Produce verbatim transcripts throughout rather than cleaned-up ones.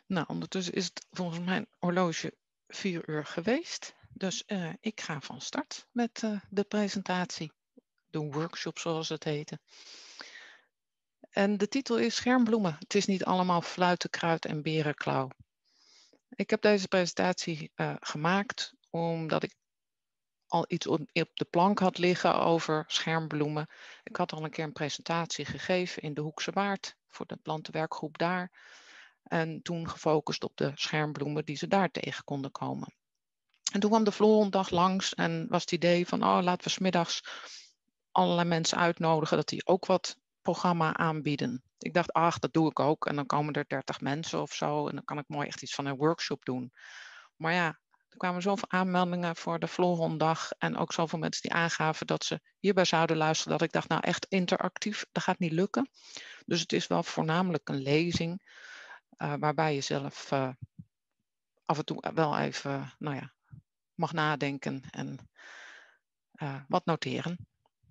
Nou, ondertussen is het volgens mijn horloge vier uur geweest. Dus uh, ik ga van start met uh, de presentatie, de workshop zoals het heette. En de titel is Schermbloemen. Het is niet allemaal fluitenkruid en berenklauw. Ik heb deze presentatie uh, gemaakt omdat ik al iets op, op de plank had liggen over schermbloemen. Ik had al een keer een presentatie gegeven in de Hoekse Waard voor de plantenwerkgroep daar. En toen gefocust op de schermbloemen die ze daar tegen konden komen. En toen kwam de Florondag langs en was het idee van, oh, laten we 's middags allerlei mensen uitnodigen dat die ook wat programma aanbieden. Ik dacht, ach, dat doe ik ook. En dan komen er dertig mensen of zo. En dan kan ik mooi echt iets van een workshop doen. Maar ja, er kwamen zoveel aanmeldingen voor de Florondag. En ook zoveel mensen die aangaven dat ze hierbij zouden luisteren. Dat ik dacht, nou echt interactief, dat gaat niet lukken. Dus het is wel voornamelijk een lezing. Uh, waarbij je zelf uh, af en toe wel even, nou ja, mag nadenken en uh, wat noteren.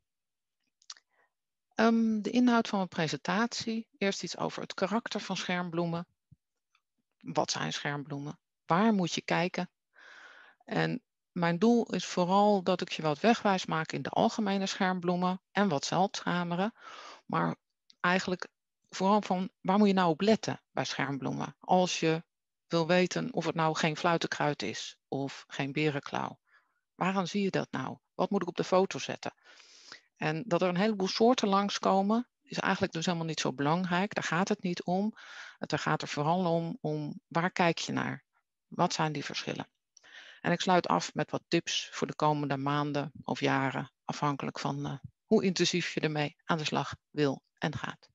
Um, de inhoud van mijn presentatie. Eerst iets over het karakter van schermbloemen. Wat zijn schermbloemen? Waar moet je kijken? En mijn doel is vooral dat ik je wat wegwijs maak in de algemene schermbloemen en wat zeldzamere. Maar eigenlijk vooral van waar moet je nou op letten bij schermbloemen? Als je wil weten of het nou geen fluitenkruid is of geen berenklauw. Waaraan zie je dat nou? Wat moet ik op de foto zetten? En dat er een heleboel soorten langskomen is eigenlijk dus helemaal niet zo belangrijk. Daar gaat het niet om. Het gaat er vooral om, om waar kijk je naar? Wat zijn die verschillen? En ik sluit af met wat tips voor de komende maanden of jaren, afhankelijk van uh, hoe intensief je ermee aan de slag wil en gaat.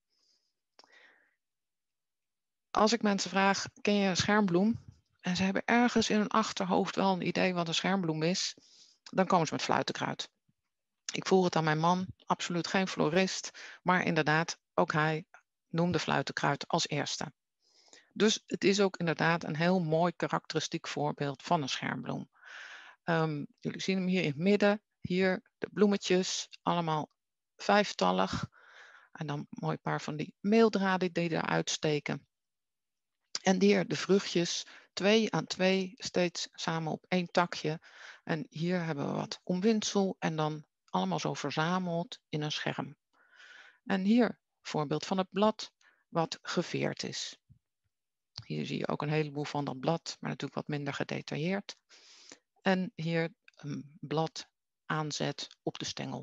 Als ik mensen vraag, ken je een schermbloem? En ze hebben ergens in hun achterhoofd wel een idee wat een schermbloem is, dan komen ze met fluitenkruid. Ik vroeg het aan mijn man, absoluut geen florist, maar inderdaad, ook hij noemde fluitenkruid als eerste. Dus het is ook inderdaad een heel mooi karakteristiek voorbeeld van een schermbloem. Um, jullie zien hem hier in het midden, hier de bloemetjes, allemaal vijftallig. En dan een mooi paar van die meeldraden die eruit steken. En hier de vruchtjes, twee aan twee, steeds samen op één takje. En hier hebben we wat omwindsel en dan allemaal zo verzameld in een scherm. En hier voorbeeld van het blad wat geveerd is. Hier zie je ook een heleboel van dat blad, maar natuurlijk wat minder gedetailleerd. En hier een blad aanzet op de stengel.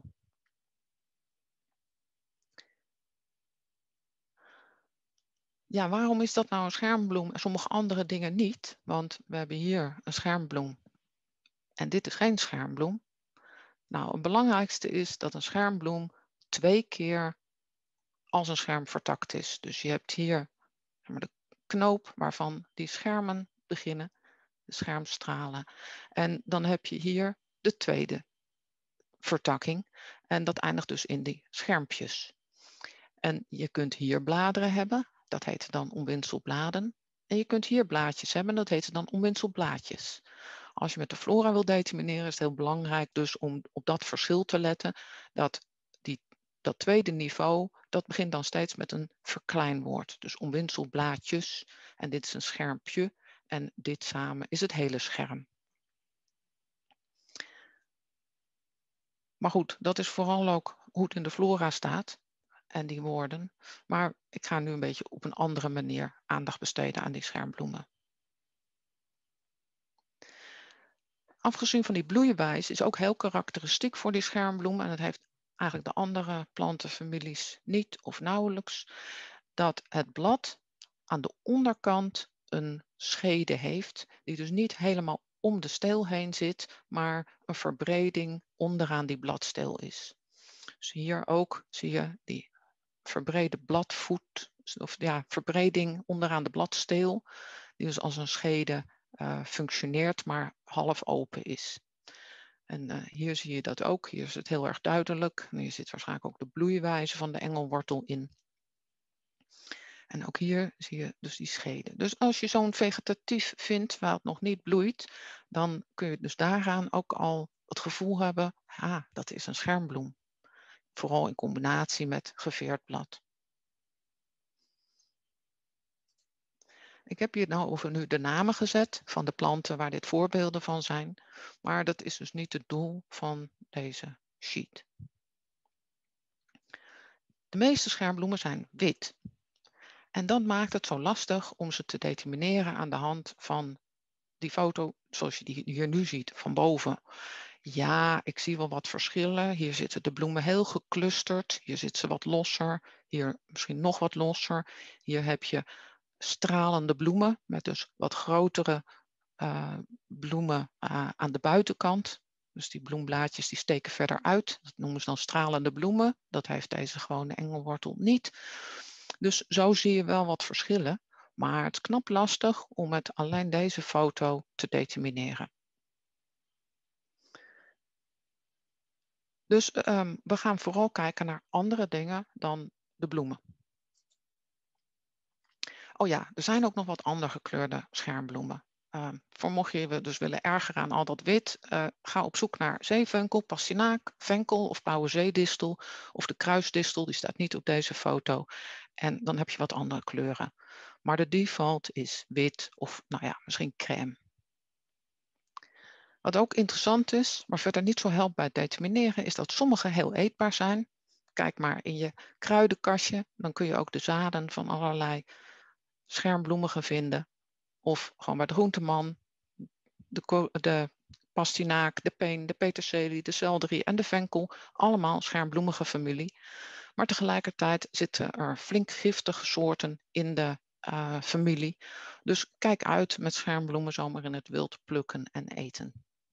Ja, waarom is dat nou een schermbloem en sommige andere dingen niet? Want we hebben hier een schermbloem en dit is geen schermbloem. Nou, het belangrijkste is dat een schermbloem twee keer als een scherm vertakt is. Dus je hebt hier de knoop waarvan die schermen beginnen, de schermstralen. En dan heb je hier de tweede vertakking en dat eindigt dus in die schermpjes. En je kunt hier bladeren hebben, dat heet dan omwinselbladen. En je kunt hier blaadjes hebben, dat heet dan omwinselblaadjes. Als je met de flora wil determineren, is het heel belangrijk dus om op dat verschil te letten. Dat die, dat tweede niveau, dat begint dan steeds met een verkleinwoord. Dus omwinselblaadjes, en dit is een schermpje, en dit samen is het hele scherm. Maar goed, dat is vooral ook hoe het in de flora staat. En die woorden. Maar ik ga nu een beetje op een andere manier aandacht besteden aan die schermbloemen. Afgezien van die bloeienwijs is ook heel karakteristiek voor die schermbloem. En dat heeft eigenlijk de andere plantenfamilies niet of nauwelijks. Dat het blad aan de onderkant een schede heeft. Die dus niet helemaal om de steel heen zit. Maar een verbreding onderaan die bladsteel is. Dus hier ook zie je die verbrede bladvoet, of ja, verbreding onderaan de bladsteel, die dus als een schede uh, functioneert, maar half open is. En uh, hier zie je dat ook, hier is het heel erg duidelijk. En hier zit waarschijnlijk ook de bloeiwijze van de engelwortel in. En ook hier zie je dus die schede. Dus als je zo'n vegetatief vindt waar het nog niet bloeit, dan kun je dus daaraan ook al het gevoel hebben, ah, dat is een schermbloem. Vooral in combinatie met geveerd blad. Ik heb hier nou over nu de namen gezet van de planten waar dit voorbeelden van zijn, maar dat is dus niet het doel van deze sheet. De meeste schermbloemen zijn wit. En dat maakt het zo lastig om ze te determineren aan de hand van die foto zoals je die hier nu ziet van boven. Ja, ik zie wel wat verschillen. Hier zitten de bloemen heel geclusterd. Hier zitten ze wat losser. Hier misschien nog wat losser. Hier heb je stralende bloemen met dus wat grotere uh, bloemen uh, aan de buitenkant. Dus die bloemblaadjes die steken verder uit. Dat noemen ze dan stralende bloemen. Dat heeft deze gewone engelwortel niet. Dus zo zie je wel wat verschillen. Maar het is knap lastig om met alleen deze foto te determineren. Dus um, we gaan vooral kijken naar andere dingen dan de bloemen. Oh ja, er zijn ook nog wat andere gekleurde schermbloemen. Uh, voor mocht je je dus willen ergeren aan al dat wit, uh, ga op zoek naar zeevenkel, pastinaak, venkel of blauwe zeedistel of de kruisdistel, die staat niet op deze foto. En dan heb je wat andere kleuren. Maar de default is wit of nou ja, misschien crème. Wat ook interessant is, maar verder niet zo helpt bij het determineren, is dat sommige heel eetbaar zijn. Kijk maar in je kruidenkastje, dan kun je ook de zaden van allerlei schermbloemigen vinden. Of gewoon bij de groenteman, de, de pastinaak, de peen, de peterselie, de selderie en de venkel. Allemaal schermbloemige familie. Maar tegelijkertijd zitten er flink giftige soorten in de uh, familie. Dus kijk uit met schermbloemen zomaar in het wild plukken en eten.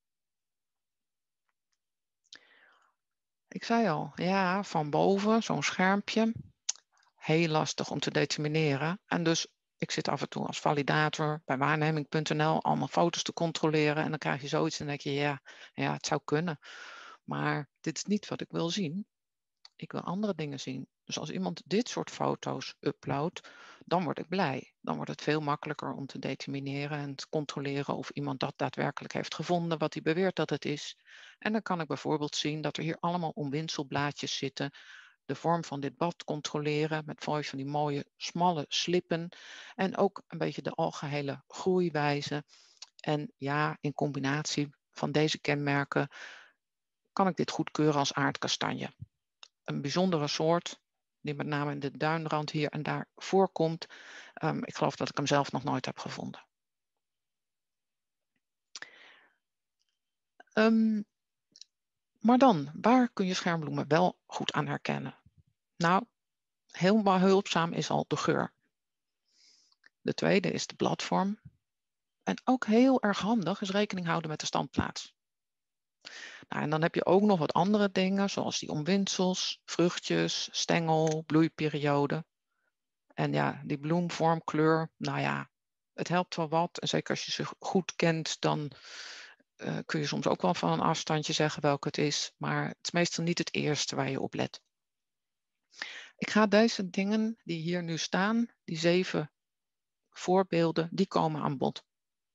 Ik zei al, ja, van boven zo'n schermpje. Heel lastig om te determineren. En dus ik zit af en toe als validator bij waarneming punt n l allemaal foto's te controleren. En dan krijg je zoiets en denk je, ja, ja, het zou kunnen. Maar dit is niet wat ik wil zien. Ik wil andere dingen zien. Dus als iemand dit soort foto's uploadt, dan word ik blij. Dan wordt het veel makkelijker om te determineren en te controleren of iemand dat daadwerkelijk heeft gevonden, wat hij beweert dat het is. En dan kan ik bijvoorbeeld zien dat er hier allemaal omwinselblaadjes zitten. De vorm van dit bad controleren met van die mooie smalle slippen. En ook een beetje de algehele groeiwijze. En ja, in combinatie van deze kenmerken kan ik dit goedkeuren als aardkastanje. Een bijzondere soort die met name in de duinrand hier en daar voorkomt. Um, ik geloof dat ik hem zelf nog nooit heb gevonden. Um, maar dan, waar kun je schermbloemen wel goed aan herkennen? Nou, helemaal hulpzaam is al de geur. De tweede is de bladvorm. En ook heel erg handig is rekening houden met de standplaats. Nou, en dan heb je ook nog wat andere dingen, zoals die omwindsels, vruchtjes, stengel, bloeiperiode. En ja, die bloemvorm, kleur, nou ja, het helpt wel wat. En zeker als je ze goed kent, dan uh, kun je soms ook wel van een afstandje zeggen welke het is. Maar het is meestal niet het eerste waar je op let. Ik ga deze dingen die hier nu staan, die zeven voorbeelden, die komen aan bod.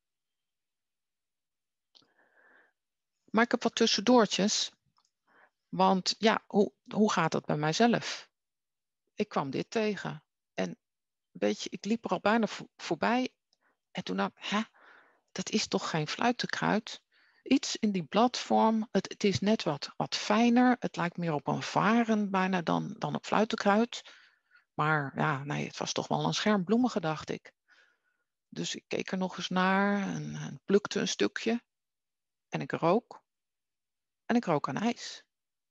Maar ik heb wat tussendoortjes. Want ja, hoe, hoe gaat dat bij mijzelf? Ik kwam dit tegen. En weet je, ik liep er al bijna vo voorbij. En toen dacht ik, hè, dat is toch geen fluitenkruid? Iets in die bladvorm, het, het is net wat, wat fijner. Het lijkt meer op een varen bijna dan, dan op fluitenkruid. Maar ja, nee, het was toch wel een schermbloemige, dacht ik. Dus ik keek er nog eens naar en, en plukte een stukje. En ik rook. En ik rook aan ijs.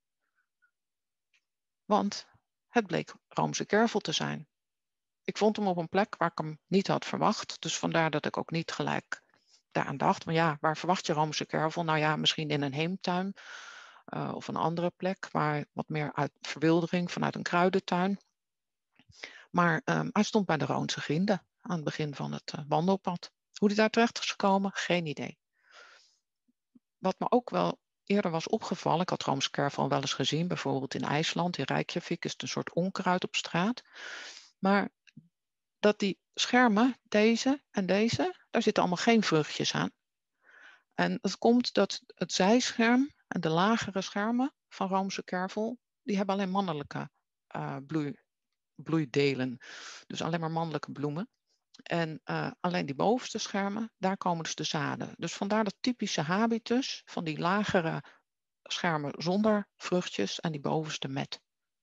Want het bleek Roomse kervel te zijn. Ik vond hem op een plek waar ik hem niet had verwacht. Dus vandaar dat ik ook niet gelijk daaraan dacht. Maar ja, waar verwacht je Roomse kervel? Nou ja, misschien in een heemtuin uh, of een andere plek. Waar wat meer uit verwildering vanuit een kruidentuin. Maar um, hij stond bij de Roonse Grienden aan het begin van het uh, wandelpad. Hoe die daar terecht is gekomen, geen idee. Wat me ook wel eerder was opgevallen, ik had Roomse kervel wel eens gezien, bijvoorbeeld in IJsland, in Reykjavik is het een soort onkruid op straat. Maar dat die schermen, deze en deze, daar zitten allemaal geen vruchtjes aan. En het komt dat het zijscherm en de lagere schermen van Roomse kervel, die hebben alleen mannelijke uh, bloei, bloeidelen. Dus alleen maar mannelijke bloemen. En uh, alleen die bovenste schermen, daar komen dus de zaden. Dus vandaar dat typische habitus van die lagere schermen zonder vruchtjes en die bovenste met.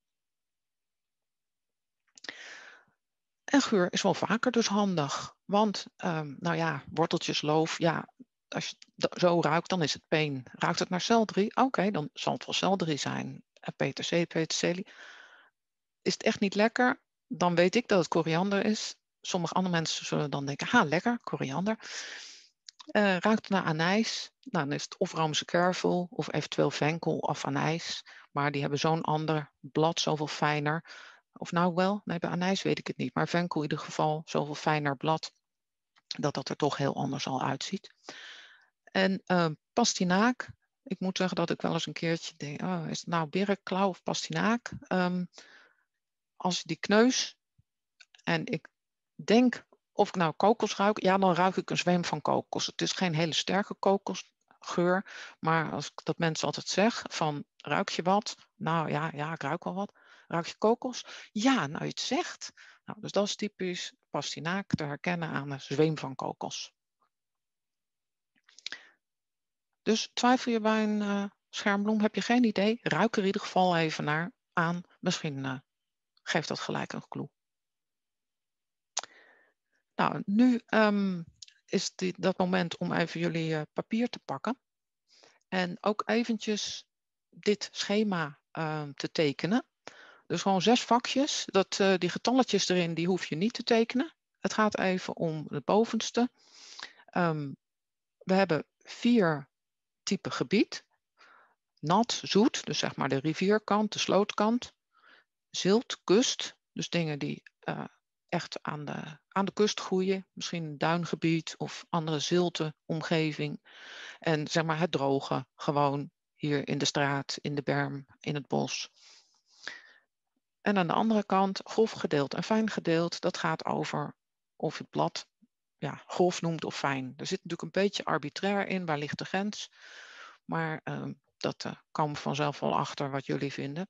En geur is wel vaker dus handig. Want, um, nou ja, worteltjes, loof, ja, als je het zo ruikt, dan is het peen. Ruikt het naar selderie? Oké, okay, dan zal het wel selderie zijn. En peterselie, peterselie. Is het echt niet lekker? Dan weet ik dat het koriander is. Sommige andere mensen zullen dan denken, ha, lekker, koriander. Uh, ruikt het naar anijs? Nou, dan is het of Roomse kervel of eventueel venkel of anijs. Maar die hebben zo'n ander blad, zoveel fijner. Of nou wel, nee, bij anijs weet ik het niet. Maar venkel in ieder geval zoveel fijner blad. Dat dat er toch heel anders al uitziet. En uh, pastinaak. Ik moet zeggen dat ik wel eens een keertje denk, oh, is het nou berenklauw of pastinaak? Um, als je die kneus, en ik denk of ik nou kokos ruik, ja, dan ruik ik een zweem van kokos. Het is geen hele sterke kokosgeur, maar als ik dat mensen altijd zeg, van ruik je wat? Nou ja, ja, ik ruik wel wat. Ruik je kokos? Ja, nou je het zegt. Nou, dus dat is typisch pastinaak te herkennen aan een zweem van kokos. Dus twijfel je bij een uh, schermbloem, heb je geen idee? Ruik er in ieder geval even naar aan. Misschien uh, geeft dat gelijk een clue. Nou, nu um, is dit, dat moment om even jullie uh, papier te pakken. En ook eventjes dit schema uh, te tekenen. Dus gewoon zes vakjes. Dat, uh, die getalletjes erin, die hoef je niet te tekenen. Het gaat even om het bovenste. Um, we hebben vier typen gebied. Nat, zoet, dus zeg maar de rivierkant, de slootkant. Zilt, kust, dus dingen die uh, echt aan de, aan de kust groeien. Misschien een duingebied of andere zilte omgeving. En zeg maar het droge, gewoon hier in de straat, in de berm, in het bos. En aan de andere kant grof gedeeld en fijn gedeeld. Dat gaat over of je het blad ja, grof noemt of fijn. Er zit natuurlijk een beetje arbitrair in, waar ligt de grens. Maar uh, dat uh, komen we vanzelf wel achter wat jullie vinden.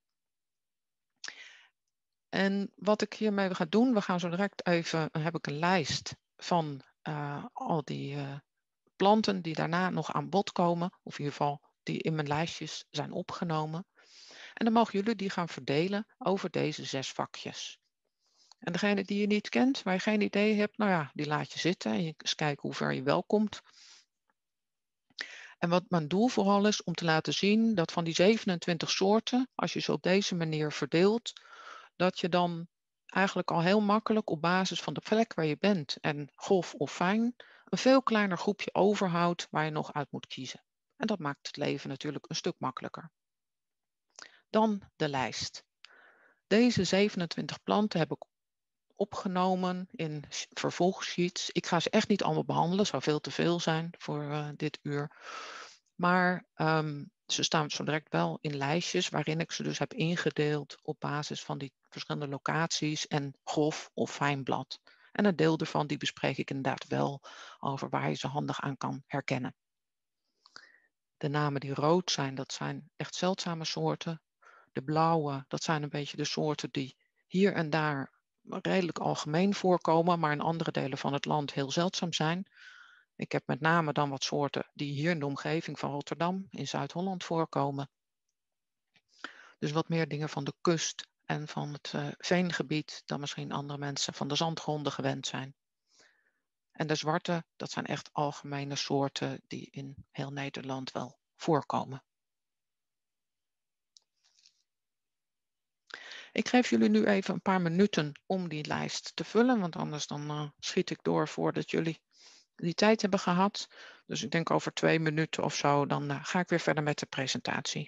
En wat ik hiermee ga doen, we gaan zo direct even, heb ik een lijst van uh, al die uh, planten die daarna nog aan bod komen. Of in ieder geval die in mijn lijstjes zijn opgenomen. En dan mogen jullie die gaan verdelen over deze zes vakjes. En degene die je niet kent, waar je geen idee hebt, nou ja, die laat je zitten en je eens kijken hoe ver je wel komt. En wat mijn doel vooral is om te laten zien dat van die zevenentwintig soorten, als je ze op deze manier verdeelt, dat je dan eigenlijk al heel makkelijk op basis van de plek waar je bent en grof of fijn, een veel kleiner groepje overhoudt waar je nog uit moet kiezen. En dat maakt het leven natuurlijk een stuk makkelijker. Dan de lijst. Deze zevenentwintig planten heb ik opgenomen in vervolgsheets. Ik ga ze echt niet allemaal behandelen, zou veel te veel zijn voor uh, dit uur. Maar um, ze staan zo direct wel in lijstjes waarin ik ze dus heb ingedeeld op basis van die verschillende locaties en grof of fijn blad. En een deel ervan die bespreek ik inderdaad wel over waar je ze handig aan kan herkennen. De namen die rood zijn, dat zijn echt zeldzame soorten. De blauwe, dat zijn een beetje de soorten die hier en daar redelijk algemeen voorkomen, maar in andere delen van het land heel zeldzaam zijn. Ik heb met name dan wat soorten die hier in de omgeving van Rotterdam, in Zuid-Holland voorkomen. Dus wat meer dingen van de kust en van het uh, veengebied dan misschien andere mensen van de zandgronden gewend zijn. En de zwarte, dat zijn echt algemene soorten die in heel Nederland wel voorkomen. Ik geef jullie nu even een paar minuten om die lijst te vullen, want anders dan uh, schiet ik door voordat jullie die tijd hebben gehad. Dus ik denk over twee minuten of zo, dan uh, ga ik weer verder met de presentatie.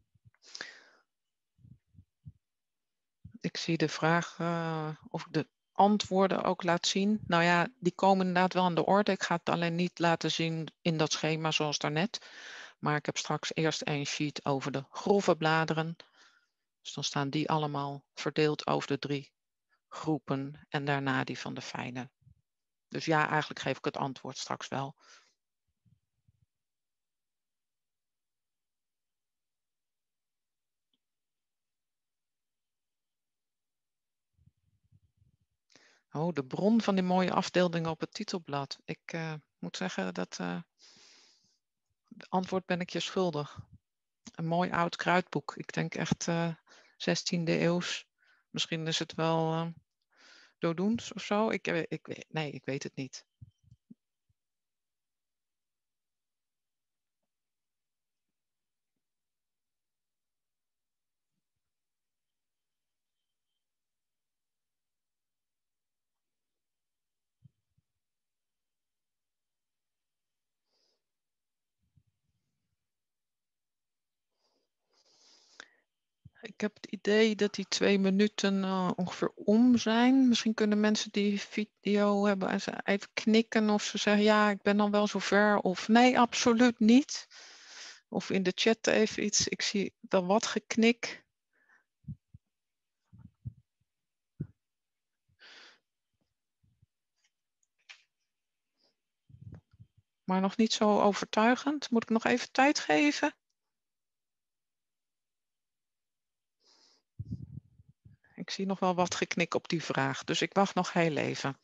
Ik zie de vraag uh, of ik de antwoorden ook laat zien. Nou ja, die komen inderdaad wel aan de orde. Ik ga het alleen niet laten zien in dat schema zoals daarnet. Maar ik heb straks eerst een sheet over de grove bladeren. Dus dan staan die allemaal verdeeld over de drie groepen. En daarna die van de fijne. Dus ja, eigenlijk geef ik het antwoord straks wel. Oh, de bron van die mooie afbeeldingen op het titelblad. Ik uh, moet zeggen dat uh, het antwoord ben ik je schuldig. Een mooi oud kruidboek. Ik denk echt uh, zestiende eeuws. Misschien is het wel uh, dodoens of zo. Ik, ik, nee, ik weet het niet. Ik heb het idee dat die twee minuten uh, ongeveer om zijn. Misschien kunnen mensen die video hebben en ze even knikken of ze zeggen ja, ik ben dan wel zover. Of nee, absoluut niet. Of in de chat even iets. Ik zie dan wat geknik. Maar nog niet zo overtuigend. Moet ik nog even tijd geven? Ik zie nog wel wat geknik op die vraag, dus ik wacht nog heel even.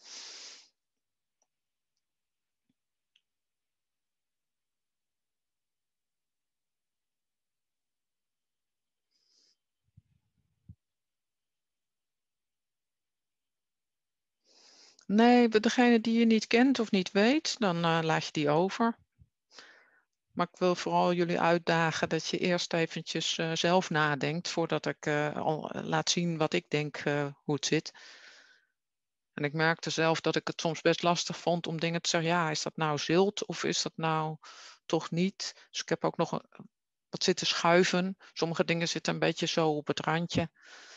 Nee, degene die je niet kent of niet weet, dan uh, laat je die over. Maar ik wil vooral jullie uitdagen dat je eerst eventjes uh, zelf nadenkt voordat ik uh, al laat zien wat ik denk uh, hoe het zit. En ik merkte zelf dat ik het soms best lastig vond om dingen te zeggen. Ja, is dat nou zilt of is dat nou toch niet? Dus ik heb ook nog wat zitten schuiven. Sommige dingen zitten een beetje zo op het randje.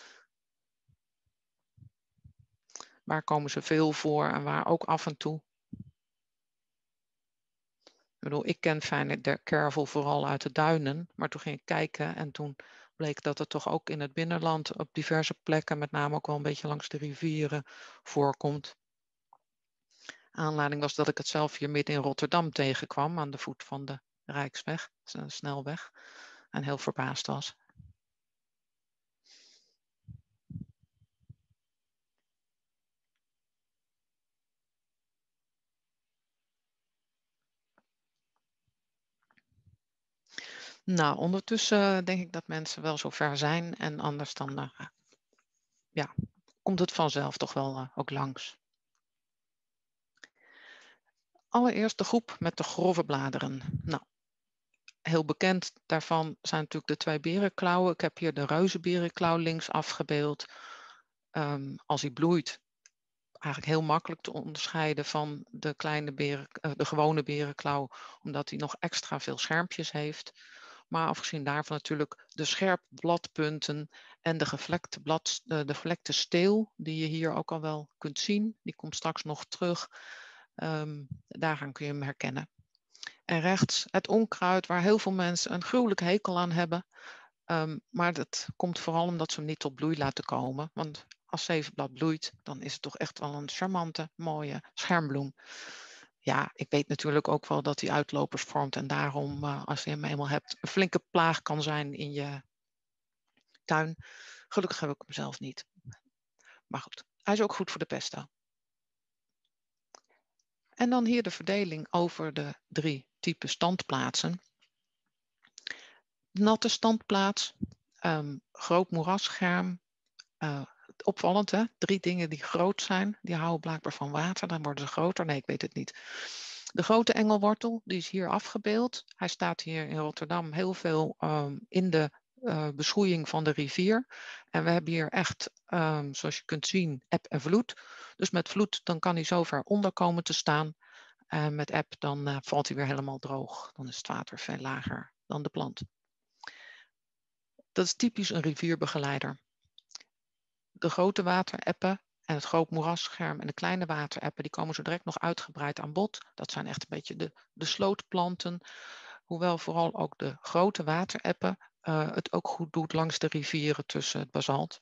Waar komen ze veel voor en waar ook af en toe? Ik bedoel, ik ken fijne kervel vooral uit de duinen, maar toen ging ik kijken en toen bleek dat het toch ook in het binnenland op diverse plekken, met name ook wel een beetje langs de rivieren, voorkomt. Aanleiding was dat ik het zelf hier midden in Rotterdam tegenkwam aan de voet van de Rijksweg, een snelweg, en heel verbaasd was. Nou, ondertussen denk ik dat mensen wel zover zijn en anders dan uh, ja, komt het vanzelf toch wel uh, ook langs. Allereerst de groep met de grove bladeren. Nou, heel bekend daarvan zijn natuurlijk de twee berenklauwen. Ik heb hier de reuzenberenklauw links afgebeeld. Um, als hij bloeit, eigenlijk heel makkelijk te onderscheiden van de, kleine beren, uh, de gewone berenklauw, omdat hij nog extra veel schermpjes heeft. Maar afgezien daarvan natuurlijk de scherpe bladpunten en de gevlekte, blad, de, de gevlekte steel, die je hier ook al wel kunt zien. Die komt straks nog terug. Um, daaraan kun je hem herkennen. En rechts het onkruid, waar heel veel mensen een gruwelijke hekel aan hebben. Um, maar dat komt vooral omdat ze hem niet tot bloei laten komen. Want als zevenblad bloeit, dan is het toch echt wel een charmante, mooie schermbloem. Ja, ik weet natuurlijk ook wel dat hij uitlopers vormt en daarom, uh, als je hem eenmaal hebt, een flinke plaag kan zijn in je tuin. Gelukkig heb ik hem zelf niet. Maar goed, hij is ook goed voor de pesto. En dan hier de verdeling over de drie typen standplaatsen. Natte standplaats, um, groot moerasscherm. Uh, opvallend hè, drie dingen die groot zijn, die houden blijkbaar van water, dan worden ze groter. Nee, ik weet het niet. De grote engelwortel, die is hier afgebeeld. Hij staat hier in Rotterdam heel veel um, in de uh, beschoeiing van de rivier. En we hebben hier echt, um, zoals je kunt zien, eb en vloed. Dus met vloed dan kan hij zo ver onder komen te staan. En met eb dan uh, valt hij weer helemaal droog. Dan is het water veel lager dan de plant. Dat is typisch een rivierbegeleider. De grote watereppen en het groot moerasscherm en de kleine watereppen, die komen zo direct nog uitgebreid aan bod. Dat zijn echt een beetje de, de slootplanten. Hoewel vooral ook de grote watereppen uh, het ook goed doet langs de rivieren tussen het basalt.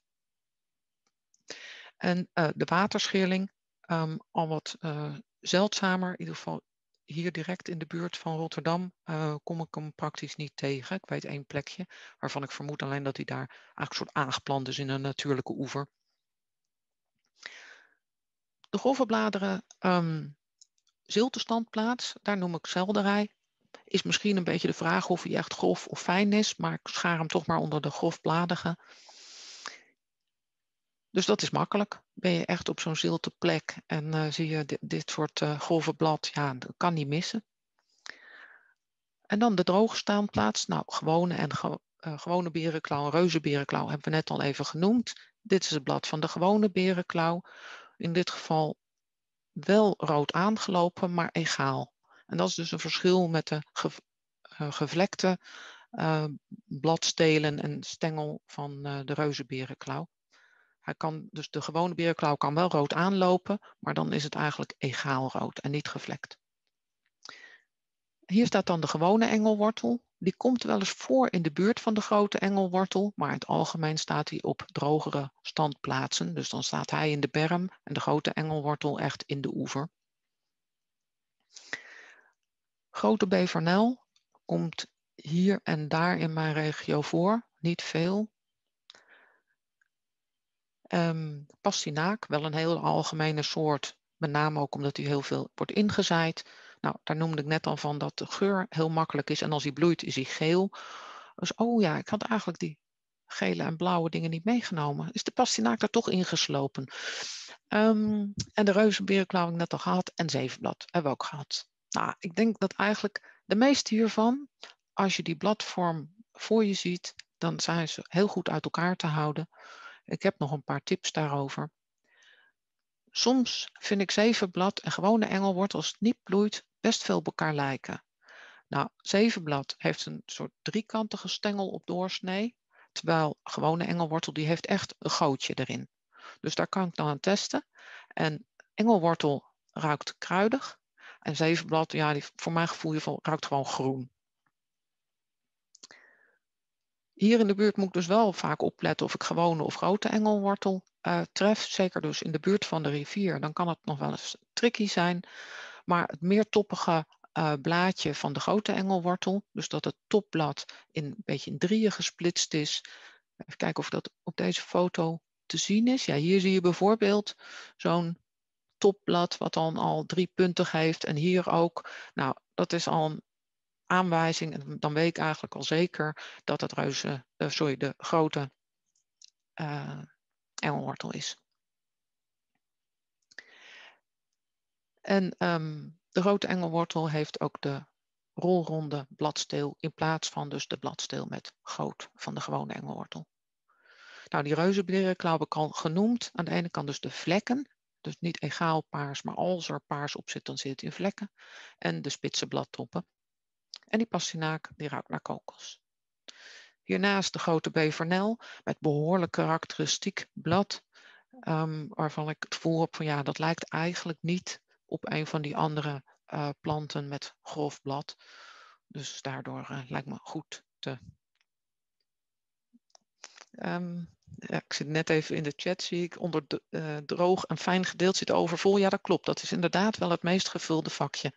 En uh, de waterschilling, um, al wat uh, zeldzamer, in ieder geval hier direct in de buurt van Rotterdam uh, kom ik hem praktisch niet tegen. Ik weet één plekje waarvan ik vermoed alleen dat hij daar eigenlijk een soort aangeplant is in een natuurlijke oever. De golvenbladeren um, ziltestandplaats, daar noem ik selderij. Is misschien een beetje de vraag of hij echt grof of fijn is, maar ik schaar hem toch maar onder de grofbladige. Dus dat is makkelijk. Ben je echt op zo'n zilte plek en uh, zie je dit, dit soort uh, grove blad, ja, dat kan niet missen. En dan de droogstaanplaats. Nou, gewone en ge, uh, gewone berenklauw en reuzenberenklauw hebben we net al even genoemd. Dit is het blad van de gewone berenklauw. In dit geval wel rood aangelopen, maar egaal. En dat is dus een verschil met de ge, uh, gevlekte uh, bladstelen en stengel van uh, de reuzenberenklauw. Hij kan, dus de gewone berenklauw kan wel rood aanlopen, maar dan is het eigenlijk egaal rood en niet gevlekt. Hier staat dan de gewone engelwortel. Die komt wel eens voor in de buurt van de grote engelwortel, maar in het algemeen staat hij op drogere standplaatsen. Dus dan staat hij in de berm en de grote engelwortel echt in de oever. Grote bevernel komt hier en daar in mijn regio voor, niet veel. Um, pastinaak, wel een heel algemene soort, met name ook omdat hij heel veel wordt ingezaaid. Nou, daar noemde ik net al van dat de geur heel makkelijk is en als hij bloeit is hij geel. Dus oh ja, ik had eigenlijk die gele en blauwe dingen niet meegenomen. Is de pastinaak er toch ingeslopen? Um, en de reuzenberenklauw heb ik net al gehad en zevenblad hebben we ook gehad. Nou, ik denk dat eigenlijk de meeste hiervan, als je die bladvorm voor je ziet, dan zijn ze heel goed uit elkaar te houden. Ik heb nog een paar tips daarover. Soms vind ik zevenblad en gewone engelwortel als het niet bloeit best veel op elkaar lijken. Nou, zevenblad heeft een soort driekantige stengel op doorsnee, terwijl gewone engelwortel die heeft echt een gootje erin. Dus daar kan ik dan aan testen. En engelwortel ruikt kruidig en zevenblad, ja, die, voor mijn gevoel ruikt gewoon groen. Hier in de buurt moet ik dus wel vaak opletten of ik gewone of grote engelwortel uh, tref. Zeker dus in de buurt van de rivier. Dan kan het nog wel eens tricky zijn. Maar het meertoppige uh, blaadje van de grote engelwortel. Dus dat het topblad in, een beetje in drieën gesplitst is. Even kijken of dat op deze foto te zien is. Ja, hier zie je bijvoorbeeld zo'n topblad wat dan al drie punten heeft. En hier ook. Nou, dat is al een aanwijzing, en dan weet ik eigenlijk al zeker dat het reuze, uh, sorry, de grote uh, engelwortel is. En um, de grote engelwortel heeft ook de rolronde bladsteel in plaats van dus de bladsteel met goot van de gewone engelwortel. Nou, die reuzenberenklauw heb ik al genoemd. Aan de ene kant dus de vlekken, dus niet egaal paars, maar als er paars op zit, dan zit het in vlekken. En de spitse bladtoppen. En die pastinaak, die ruikt naar kokos. Hiernaast de grote bevernel met behoorlijk karakteristiek blad, um, waarvan ik het gevoel heb van ja, dat lijkt eigenlijk niet op een van die andere uh, planten met grof blad. Dus daardoor uh, lijkt me goed te... Um, ja, ik zit net even in de chat, zie ik, onder de, uh, droog en fijn gedeeld zit overvol. Ja, dat klopt. Dat is inderdaad wel het meest gevulde vakje.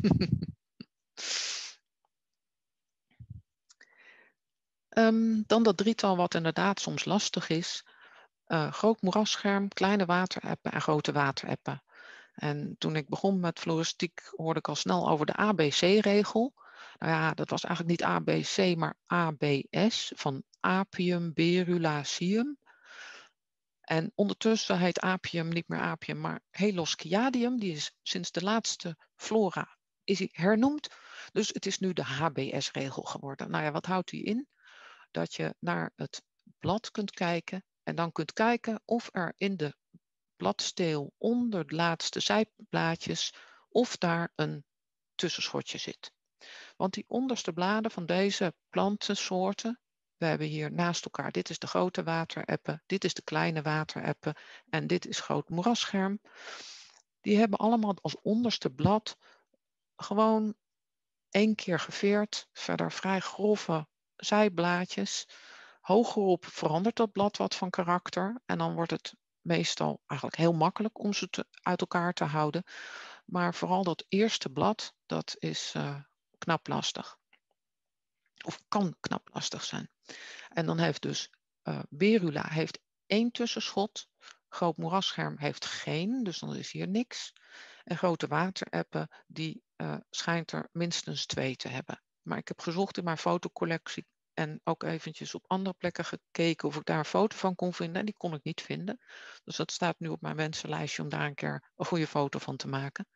Um, dan dat drietal wat inderdaad soms lastig is. Uh, groot moerasscherm, kleine watereppen en grote watereppen. En toen ik begon met floristiek hoorde ik al snel over de A B C-regel. Nou ja, dat was eigenlijk niet A B C, maar A B S van Apium berulaceum. En ondertussen heet Apium niet meer Apium, maar Helosciadium. Die is sinds de laatste flora is hij hernoemd. Dus het is nu de H B S-regel geworden. Nou ja, wat houdt die in? Dat je naar het blad kunt kijken en dan kunt kijken of er in de bladsteel onder de laatste zijblaadjes of daar een tussenschotje zit. Want die onderste bladen van deze plantensoorten, We hebben hier naast elkaar, dit is de grote watereppe, dit is de kleine watereppe en dit is groot moerasscherm. Die hebben allemaal als onderste blad gewoon één keer geveerd, verder vrij grove zijblaadjes. Hogerop verandert dat blad wat van karakter en dan wordt het meestal eigenlijk heel makkelijk om ze te, uit elkaar te houden. Maar vooral dat eerste blad, dat is uh, knap lastig. Of kan knap lastig zijn. En dan heeft dus uh, Berula heeft één tussenschot. Groot moerasscherm heeft geen, dus dan is hier niks. En grote watereppe, die uh, schijnt er minstens twee te hebben. Maar ik heb gezocht in mijn fotocollectie en ook eventjes op andere plekken gekeken of ik daar een foto van kon vinden. En die kon ik niet vinden. Dus dat staat nu op mijn wensenlijstje om daar een keer een goede foto van te maken.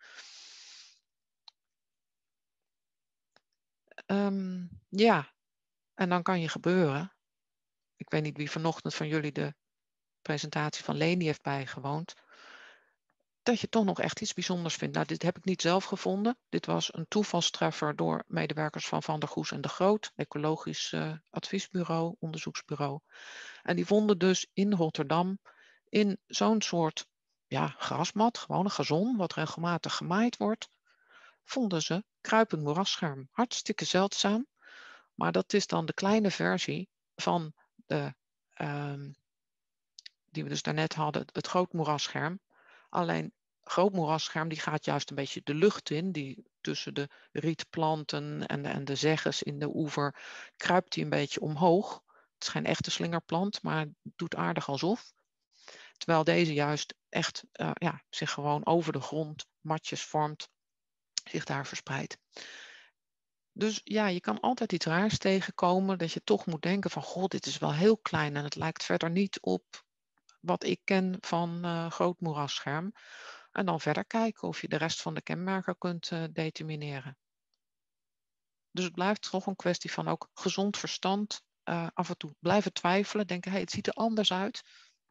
Um, ja, en dan kan je gebeuren. Ik weet niet wie vanochtend van jullie de presentatie van Leni heeft bijgewoond. Dat je toch nog echt iets bijzonders vindt. Nou, dit heb ik niet zelf gevonden. Dit was een toevalstreffer door medewerkers van Van der Goes en de Groot, ecologisch uh, adviesbureau, onderzoeksbureau. En die vonden dus in Rotterdam in zo'n soort ja, grasmat, gewoon een gazon, wat regelmatig gemaaid wordt, vonden ze kruipend moerasscherm. Hartstikke zeldzaam. Maar dat is dan de kleine versie van de, um, die we dus daarnet hadden, het groot moerasscherm. Alleen groot moerasscherm die gaat juist een beetje de lucht in. Die tussen de rietplanten en de, en de zegges in de oever kruipt die een beetje omhoog. Het is geen echte slingerplant, maar doet aardig alsof. Terwijl deze juist echt uh, ja, zich gewoon over de grond matjes vormt, zich daar verspreidt. Dus ja, je kan altijd iets raars tegenkomen dat je toch moet denken van god, dit is wel heel klein en het lijkt verder niet op wat ik ken van uh, groot moerasscherm. En dan verder kijken of je de rest van de kenmerken kunt uh, determineren. Dus het blijft toch een kwestie van ook gezond verstand. Uh, af en toe blijven twijfelen, denken hey, het ziet er anders uit.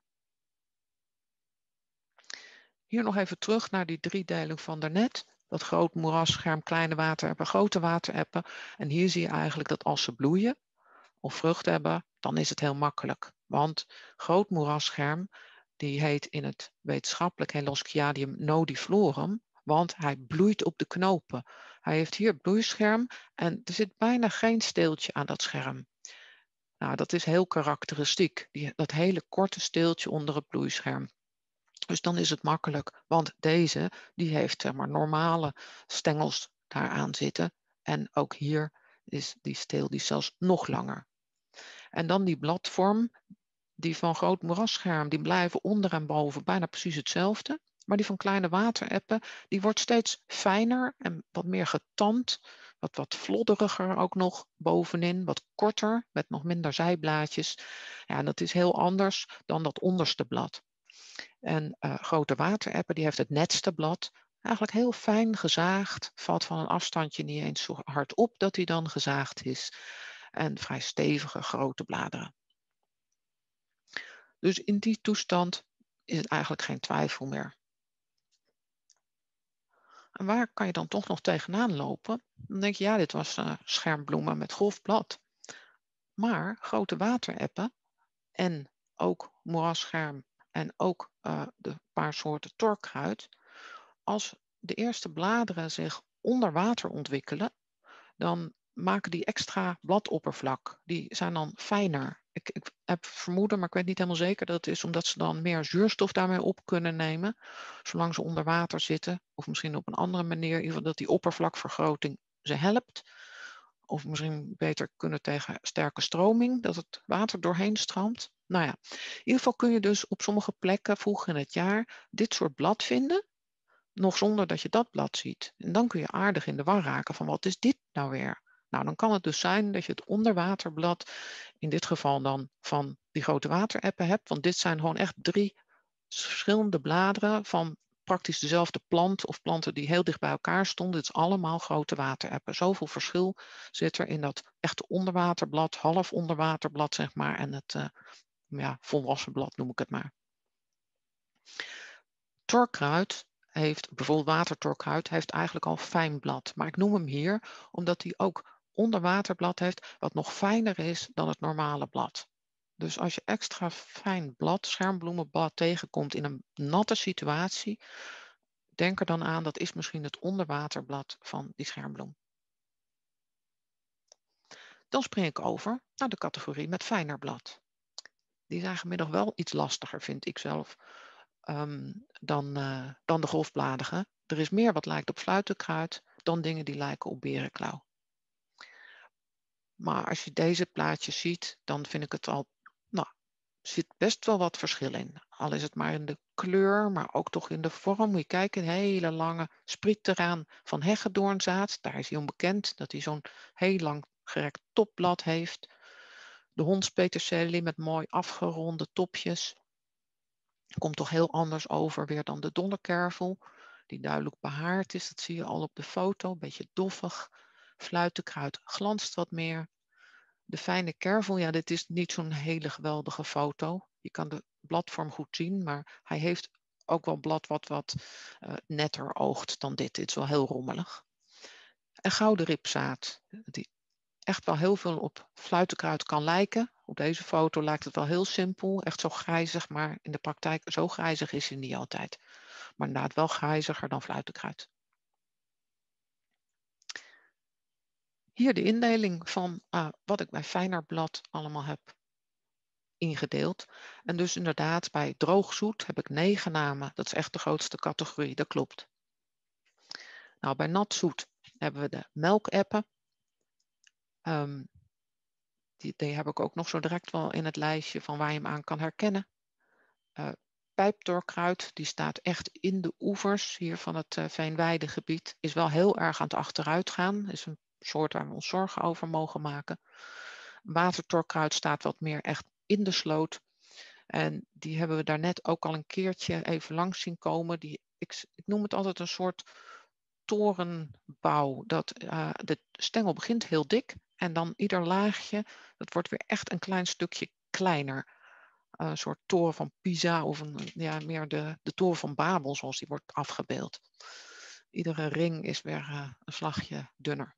Hier nog even terug naar die driedeling van daarnet. Dat groot moerasscherm, kleine watereppen, grote watereppen. En hier zie je eigenlijk dat als ze bloeien of vrucht hebben, dan is het heel makkelijk. Want groot moerasscherm, die heet in het wetenschappelijk Helosciadium nodiflorum, want hij bloeit op de knopen. Hij heeft hier bloeischerm en er zit bijna geen steeltje aan dat scherm. Nou, dat is heel karakteristiek, die, dat hele korte steeltje onder het bloeischerm. Dus dan is het makkelijk, want deze die heeft zeg maar normale stengels daaraan zitten. En ook hier is die steel die zelfs nog langer. En dan die bladvorm, die van groot moerasscherm, die blijven onder en boven bijna precies hetzelfde. Maar die van kleine watereppen, die wordt steeds fijner en wat meer getand. Wat, wat flodderiger ook nog bovenin, wat korter, met nog minder zijblaadjes. Ja, en dat is heel anders dan dat onderste blad. En uh, grote watereppen, die heeft het netste blad. Eigenlijk heel fijn gezaagd, valt van een afstandje niet eens zo hard op dat hij dan gezaagd is. En vrij stevige grote bladeren. Dus in die toestand is het eigenlijk geen twijfel meer. En waar kan je dan toch nog tegenaan lopen? Dan denk je, ja, dit was uh, schermbloemen met grof blad. Maar grote watereppen en ook moerasscherm en ook uh, de paar soorten torkruid, als de eerste bladeren zich onder water ontwikkelen, dan maken die extra bladoppervlak. Die zijn dan fijner. Ik, ik heb vermoeden, maar ik weet niet helemaal zeker dat het is omdat ze dan meer zuurstof daarmee op kunnen nemen, zolang ze onder water zitten. Of misschien op een andere manier, in ieder geval dat die oppervlakvergroting ze helpt. Of misschien beter kunnen tegen sterke stroming, dat het water doorheen stroomt. Nou ja, in ieder geval kun je dus op sommige plekken vroeg in het jaar dit soort blad vinden, nog zonder dat je dat blad ziet. En dan kun je aardig in de war raken van wat is dit nou weer? Nou, dan kan het dus zijn dat je het onderwaterblad, in dit geval dan van die grote watereppen hebt, want dit zijn gewoon echt drie verschillende bladeren van praktisch dezelfde plant of planten die heel dicht bij elkaar stonden. Het is allemaal grote watereppen. Zoveel verschil zit er in dat echte onderwaterblad, half onderwaterblad zeg maar, en het uh, ja, volwassen blad noem ik het maar. Torkruid heeft, bijvoorbeeld watertorkruid, heeft eigenlijk al fijn blad. Maar ik noem hem hier omdat hij ook onderwaterblad heeft wat nog fijner is dan het normale blad. Dus als je extra fijn blad, schermbloemenblad tegenkomt in een natte situatie, denk er dan aan, dat is misschien het onderwaterblad van die schermbloem. Dan spring ik over naar de categorie met fijner blad. Die zijn gemiddeld wel iets lastiger, vind ik zelf, um, dan, uh, dan de golfbladige. Er is meer wat lijkt op fluitenkruid dan dingen die lijken op berenklauw. Maar als je deze plaatjes ziet, dan vind ik het al, nou, er zit best wel wat verschil in. Al is het maar in de kleur, maar ook toch in de vorm. Moet je kijken, een hele lange sprietteraan van heggedoornzaad. Daar is hij onbekend, dat hij zo'n heel lang gerekt topblad heeft. De hondspeterselie met mooi afgeronde topjes. Komt toch heel anders over weer dan de donderkervel, die duidelijk behaard is. Dat zie je al op de foto, een beetje doffig. Fluitenkruid glanst wat meer. De fijne kervel, ja, dit is niet zo'n hele geweldige foto. Je kan de bladvorm goed zien, maar hij heeft ook wel blad wat wat uh, netter oogt dan dit. Dit is wel heel rommelig. En gouden ribzaad, die echt wel heel veel op fluitenkruid kan lijken. Op deze foto lijkt het wel heel simpel, echt zo grijzig, maar in de praktijk zo grijzig is hij niet altijd. Maar inderdaad wel grijziger dan fluitenkruid. Hier de indeling van uh, wat ik bij fijner blad allemaal heb ingedeeld. En dus inderdaad bij droogzoet heb ik negen namen. Dat is echt de grootste categorie, dat klopt. Nou, bij natzoet hebben we de melkappen. Um, die, die heb ik ook nog zo direct wel in het lijstje van waar je hem aan kan herkennen. Uh, pijpdoorkruid, die staat echt in de oevers hier van het uh, Veenweidegebied. Is wel heel erg aan het achteruit gaan. Is een soort waar we ons zorgen over mogen maken. Watertorkruid staat wat meer echt in de sloot. En die hebben we daarnet ook al een keertje even langs zien komen. Die, ik, ik noem het altijd een soort torenbouw. Dat, uh, de stengel begint heel dik en dan ieder laagje, dat wordt weer echt een klein stukje kleiner. Uh, een soort toren van Pisa of een, ja, meer de, de toren van Babel zoals die wordt afgebeeld. Iedere ring is weer uh, een slagje dunner.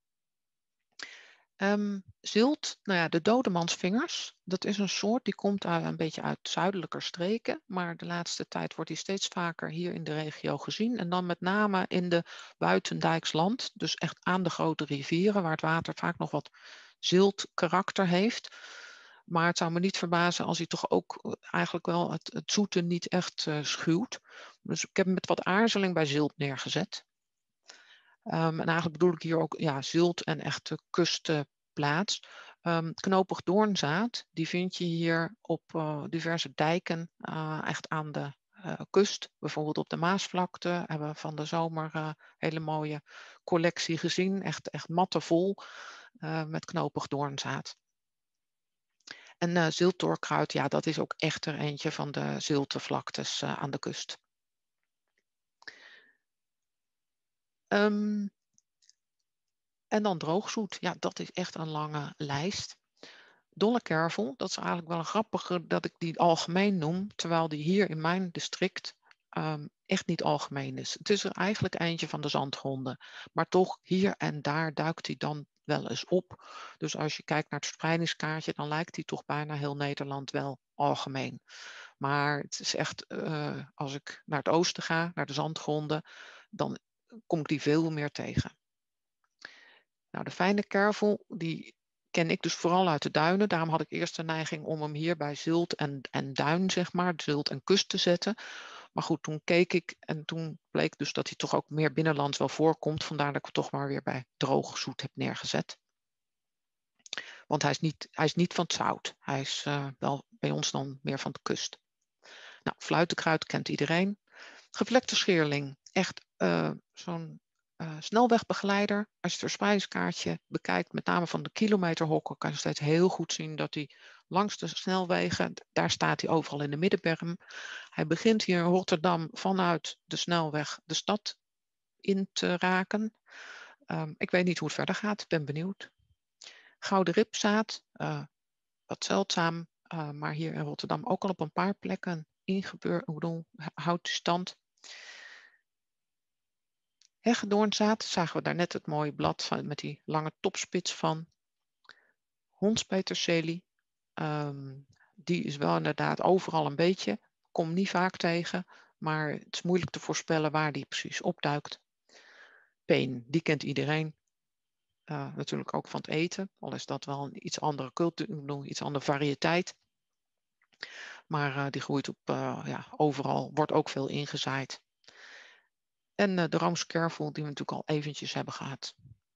Um, zilt, nou ja, de dodemansvingers, dat is een soort die komt uit, een beetje uit zuidelijker streken, maar de laatste tijd wordt die steeds vaker hier in de regio gezien en dan met name in de buitendijksland, dus echt aan de grote rivieren waar het water vaak nog wat ziltkarakter heeft. Maar het zou me niet verbazen als hij toch ook eigenlijk wel het, het zoete niet echt uh, schuwt. Dus ik heb hem met wat aarzeling bij zilt neergezet. Um, en eigenlijk bedoel ik hier ook ja, zilt en echte kustplaats. Um, knopig doornzaad, die vind je hier op uh, diverse dijken, uh, echt aan de uh, kust. Bijvoorbeeld op de Maasvlakte hebben we van de zomer een uh, hele mooie collectie gezien. Echt, echt mattenvol uh, met knopig doornzaad. En uh, ziltdoorkruid, ja, dat is ook echt er eentje van de ziltenvlaktes uh, aan de kust. Um, En dan droogzoet. Ja, dat is echt een lange lijst. Dollekervel, dat is eigenlijk wel een grappige dat ik die algemeen noem, terwijl die hier in mijn district um, echt niet algemeen is. Het is er eigenlijk eentje van de zandgronden, maar toch hier en daar duikt hij dan wel eens op. Dus als je kijkt naar het verspreidingskaartje, dan lijkt hij toch bijna heel Nederland wel algemeen. Maar het is echt, uh, als ik naar het oosten ga, naar de zandgronden, dan kom ik die veel meer tegen. Nou, de fijne kervel, die ken ik dus vooral uit de duinen. Daarom had ik eerst de neiging om hem hier bij zilt en, en duin, zeg maar, zilt en kust te zetten. Maar goed, toen keek ik en toen bleek dus dat hij toch ook meer binnenlands wel voorkomt. Vandaar dat ik hem toch maar weer bij droogzoet heb neergezet. Want hij is niet, hij is niet van het zout. Hij is uh, wel bij ons dan meer van de kust. Nou, fluitenkruid kent iedereen. Gevlekte scheerling, echt uh, zo'n uh, snelwegbegeleider. Als je het verspreidingskaartje bekijkt, met name van de kilometerhokken, kan je steeds heel goed zien dat hij langs de snelwegen, daar staat hij overal in de middenberm. Hij begint hier in Rotterdam vanuit de snelweg de stad in te raken. Um, ik weet niet hoe het verder gaat, ben benieuwd. Gouden ribzaad, uh, wat zeldzaam, uh, maar hier in Rotterdam ook al op een paar plekken ingebeurd, houdt de stand. Heggedoornzaad, zagen we daar net het mooie blad van, met die lange topspits van. Hondspeterselie, um, die is wel inderdaad overal een beetje. Kom niet vaak tegen, maar het is moeilijk te voorspellen waar die precies opduikt. Peen, die kent iedereen. Uh, natuurlijk ook van het eten, al is dat wel een iets andere cultuur, iets andere variëteit. Maar uh, die groeit op, uh, ja, overal, wordt ook veel ingezaaid. En uh, de roomskervel, die we natuurlijk al eventjes hebben gehad.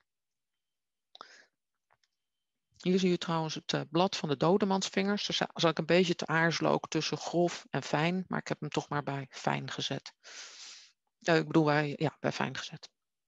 Hier zie je trouwens het uh, blad van de dodemansvingers. Daar zat ik een beetje te aarzelen ook tussen grof en fijn, maar ik heb hem toch maar bij fijn gezet. Uh, ik bedoel bij, ja, bij fijn gezet.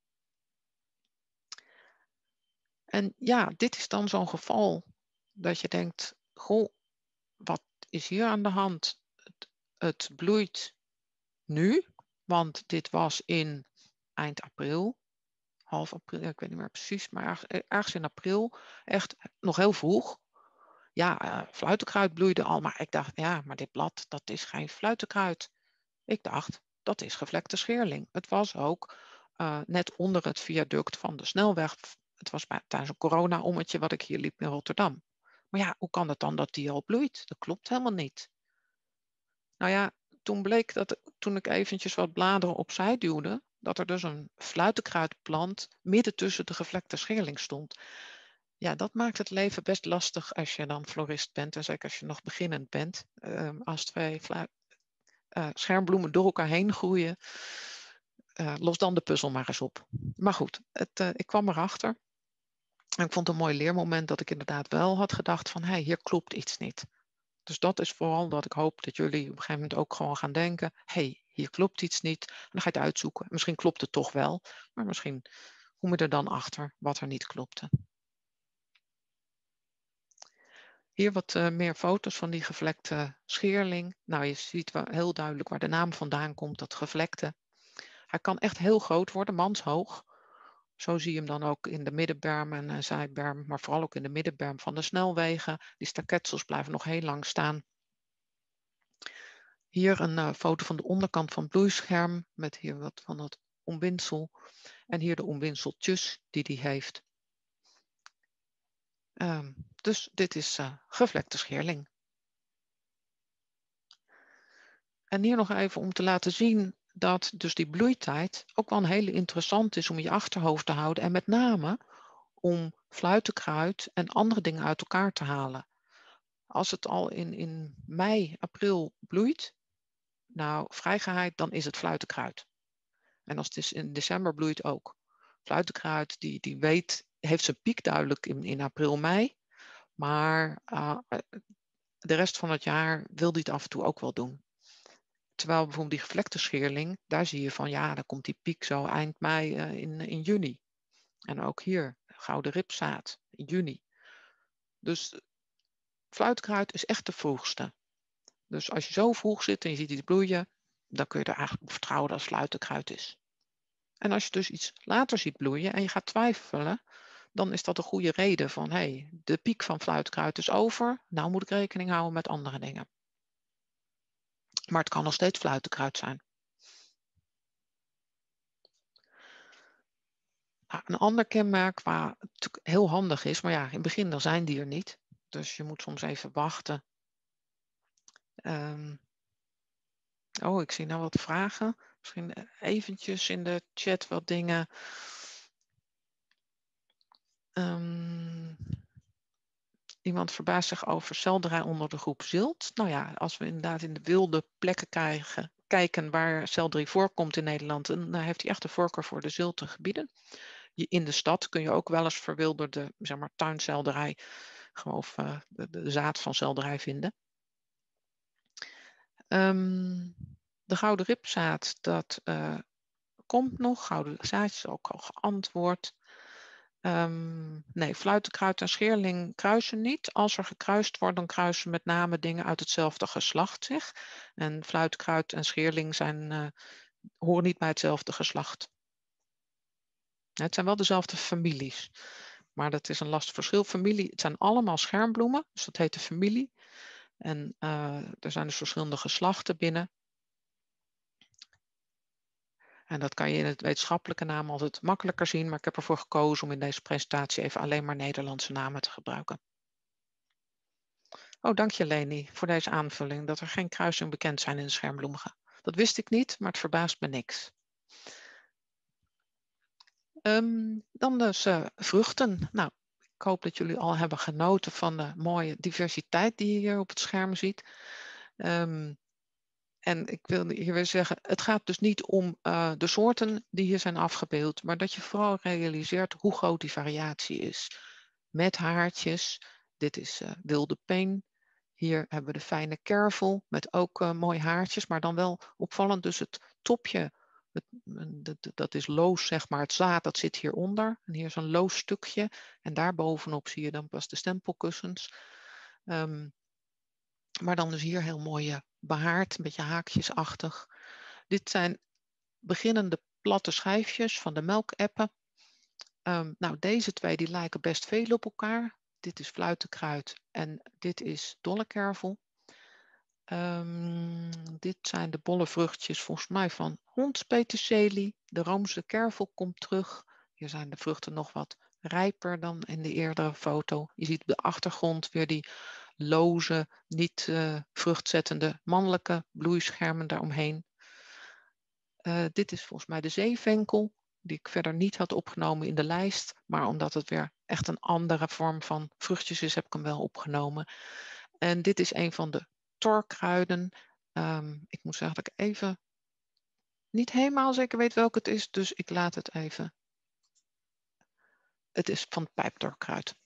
En ja, dit is dan zo'n geval dat je denkt, goh, wat is hier aan de hand? Het, het bloeit nu, want dit was in eind april, half april, ik weet niet meer precies, maar ergens in april, echt nog heel vroeg. Ja, uh, fluitenkruid bloeide al, maar ik dacht, ja, maar dit blad, dat is geen fluitenkruid. Ik dacht, dat is gevlekte scheerling. Het was ook uh, net onder het viaduct van de snelweg. Het was bij, tijdens een corona-ommetje wat ik hier liep in Rotterdam. Maar ja, hoe kan het dan dat die al bloeit? Dat klopt helemaal niet. Nou ja, toen bleek dat, toen ik eventjes wat bladeren opzij duwde, dat er dus een fluitenkruidplant midden tussen de gevlekte scheerling stond. Ja, dat maakt het leven best lastig als je dan florist bent. En zeker als je nog beginnend bent. Uh, als twee uh, schermbloemen door elkaar heen groeien. Uh, los dan de puzzel maar eens op. Maar goed, het, uh, ik kwam erachter. En ik vond het een mooi leermoment dat ik inderdaad wel had gedacht van, hé, hey, hier klopt iets niet. Dus dat is vooral dat ik hoop dat jullie op een gegeven moment ook gewoon gaan denken, hé, hey, hier klopt iets niet. En dan ga je het uitzoeken. Misschien klopt het toch wel, maar misschien kom je er dan achter wat er niet klopte. Hier wat uh, meer foto's van die gevlekte scheerling. Nou, je ziet wel heel duidelijk waar de naam vandaan komt, dat gevlekte. Hij kan echt heel groot worden, manshoog. Zo zie je hem dan ook in de middenberm en uh, zijberm, maar vooral ook in de middenberm van de snelwegen. Die staketsels blijven nog heel lang staan. Hier een uh, foto van de onderkant van het bloeischerm met hier wat van het omwindsel. En hier de omwinseltjes die die heeft. Um, dus dit is uh, gevlekte scheerling. En hier nog even om te laten zien dat dus die bloeitijd ook wel een hele interessant is om je achterhoofd te houden. En met name om fluitenkruid en andere dingen uit elkaar te halen. Als het al in, in mei, april bloeit, nou vrijgeheid, dan is het fluitenkruid. En als het in december bloeit ook. Fluitenkruid die, die weet, heeft zijn piek duidelijk in, in april, mei. Maar uh, de rest van het jaar wil die het af en toe ook wel doen. Terwijl bijvoorbeeld die gevlekte scheerling, daar zie je van ja, dan komt die piek zo eind mei uh, in, in juni. En ook hier, gouden ripzaad in juni. Dus fluitkruid is echt de vroegste. Dus als je zo vroeg zit en je ziet die bloeien, dan kun je er eigenlijk op vertrouwen dat het fluitenkruid is. En als je dus iets later ziet bloeien en je gaat twijfelen, dan is dat een goede reden van hé, hey, de piek van fluitkruid is over, nou moet ik rekening houden met andere dingen. Maar het kan nog steeds fluitenkruid zijn. Nou, een ander kenmerk waar het heel handig is, maar ja, in het begin dan zijn die er niet. Dus je moet soms even wachten. Um, oh, ik zie nou wat vragen. Misschien eventjes in de chat wat dingen. Um, iemand verbaast zich over selderij onder de groep zilt. Nou ja, als we inderdaad in de wilde plekken krijgen, kijken waar selderij voorkomt in Nederland, dan heeft hij echt de voorkeur voor de zilte gebieden. In de stad kun je ook wel eens verwilderde, zeg maar, tuinselderij, gewoon uh, de, de zaad van selderij vinden. Um, de gouden ripzaad, dat uh, komt nog. Gouden zaadjes ook al geantwoord. Um, nee, fluitenkruid en scheerling kruisen niet. Als er gekruist wordt, dan kruisen met name dingen uit hetzelfde geslacht zich. En fluitenkruid en scheerling zijn, uh, horen niet bij hetzelfde geslacht. Het zijn wel dezelfde families. Maar dat is een lastig verschil. Familie, het zijn allemaal schermbloemen, dus dat heet de familie. En uh, er zijn dus verschillende geslachten binnen. En dat kan je in het wetenschappelijke naam altijd makkelijker zien, maar ik heb ervoor gekozen om in deze presentatie even alleen maar Nederlandse namen te gebruiken. Oh, dank je Leni voor deze aanvulling, dat er geen kruisingen bekend zijn in de schermbloemigen. Dat wist ik niet, maar het verbaast me niks. Um, dan dus uh, vruchten. Nou, ik hoop dat jullie al hebben genoten van de mooie diversiteit die je hier op het scherm ziet. Um, en ik wil hier weer zeggen, het gaat dus niet om uh, de soorten die hier zijn afgebeeld, maar dat je vooral realiseert hoe groot die variatie is. Met haartjes, dit is uh, wilde peen. Hier hebben we de fijne kervel met ook uh, mooie haartjes, maar dan wel opvallend dus het topje. Het, dat, dat is loos, zeg maar. Het zaad dat zit hieronder. En hier is een loos stukje. En daarbovenop zie je dan pas de stempelkussens. Um, maar dan dus hier heel mooi behaard, een beetje haakjesachtig. Dit zijn beginnende platte schijfjes van de melkeppen. Um, nou, deze twee die lijken best veel op elkaar. Dit is fluitenkruid en dit is dollekervel. Um, dit zijn de bolle vruchtjes volgens mij van hondspeterselie. De roomse kervel komt terug. Hier zijn de vruchten nog wat rijper dan in de eerdere foto. Je ziet op de achtergrond weer die loze, niet uh, vruchtzettende mannelijke bloeischermen daaromheen. Uh, dit is volgens mij de zeevenkel, die ik verder niet had opgenomen in de lijst. Maar omdat het weer echt een andere vorm van vruchtjes is, heb ik hem wel opgenomen. En dit is een van de torkruiden. Um, ik moet zeggen dat ik even niet helemaal zeker weet welke het is, dus ik laat het even. Het is van het pijptorkruid.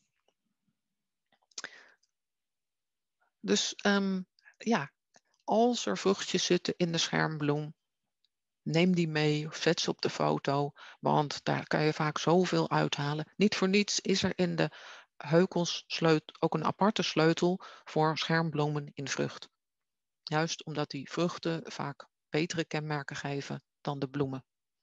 Dus um, ja, als er vruchtjes zitten in de schermbloem, neem die mee of zet ze op de foto, want daar kan je vaak zoveel uithalen. Niet voor niets is er in de heukelssleutel ook een aparte sleutel voor schermbloemen in vrucht. Juist omdat die vruchten vaak betere kenmerken geven dan de bloemen.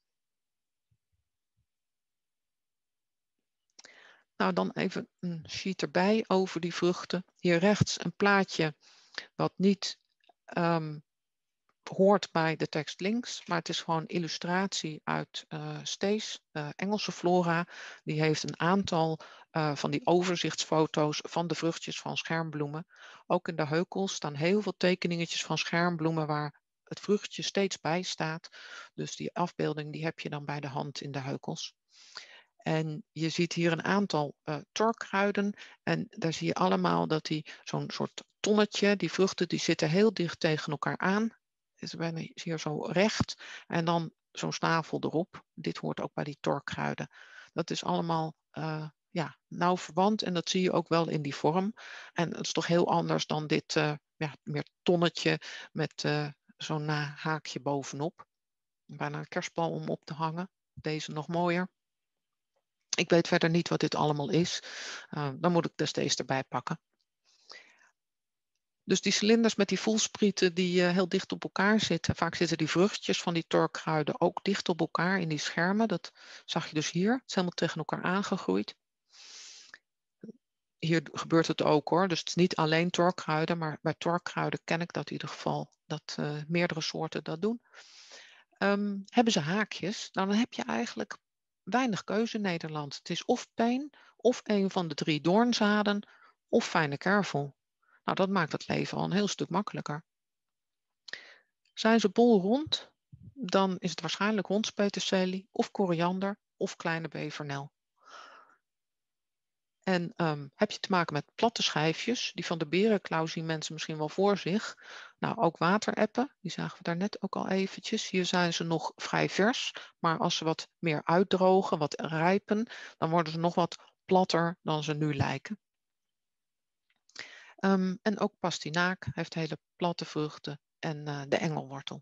Nou, dan even een sheet erbij over die vruchten. Hier rechts een plaatje wat niet um, hoort bij de tekst links, maar het is gewoon illustratie uit uh, Stees, uh, Engelse flora. Die heeft een aantal uh, van die overzichtsfoto's van de vruchtjes van schermbloemen. Ook in de heukels staan heel veel tekeningetjes van schermbloemen waar het vruchtje steeds bij staat. Dus die afbeelding die heb je dan bij de hand in de heukels. En je ziet hier een aantal uh, torkruiden en daar zie je allemaal dat die zo'n soort tonnetje, die vruchten die zitten heel dicht tegen elkaar aan. Is bijna hier zo recht en dan zo'n snavel erop. Dit hoort ook bij die torkruiden. Dat is allemaal uh, ja, nauw verwant en dat zie je ook wel in die vorm. En het is toch heel anders dan dit uh, ja, meer tonnetje met uh, zo'n uh, haakje bovenop. Bijna een kerstbal om op te hangen. Deze nog mooier. Ik weet verder niet wat dit allemaal is. Uh, dan moet ik de steeds erbij pakken. Dus die cilinders met die voelsprieten die uh, heel dicht op elkaar zitten. Vaak zitten die vruchtjes van die torkruiden ook dicht op elkaar in die schermen. Dat zag je dus hier. Het is helemaal tegen elkaar aangegroeid. Hier gebeurt het ook hoor. Dus het is niet alleen torkruiden. Maar bij torkruiden ken ik dat in ieder geval. Dat uh, meerdere soorten dat doen. Um, hebben ze haakjes? Nou, dan heb je eigenlijk weinig keuze in Nederland. Het is of peen, of een van de drie doornzaden, of fijne kervel. Nou, dat maakt het leven al een heel stuk makkelijker. Zijn ze bolrond, dan is het waarschijnlijk hondspeterselie, of koriander, of kleine bevernel. En um, heb je te maken met platte schijfjes, die van de berenklauw zien mensen misschien wel voor zich. Nou, ook watereppen, die zagen we daar net ook al eventjes. Hier zijn ze nog vrij vers, maar als ze wat meer uitdrogen, wat rijpen, dan worden ze nog wat platter dan ze nu lijken. Um, en ook pastinaak heeft hele platte vruchten en uh, de engelwortel.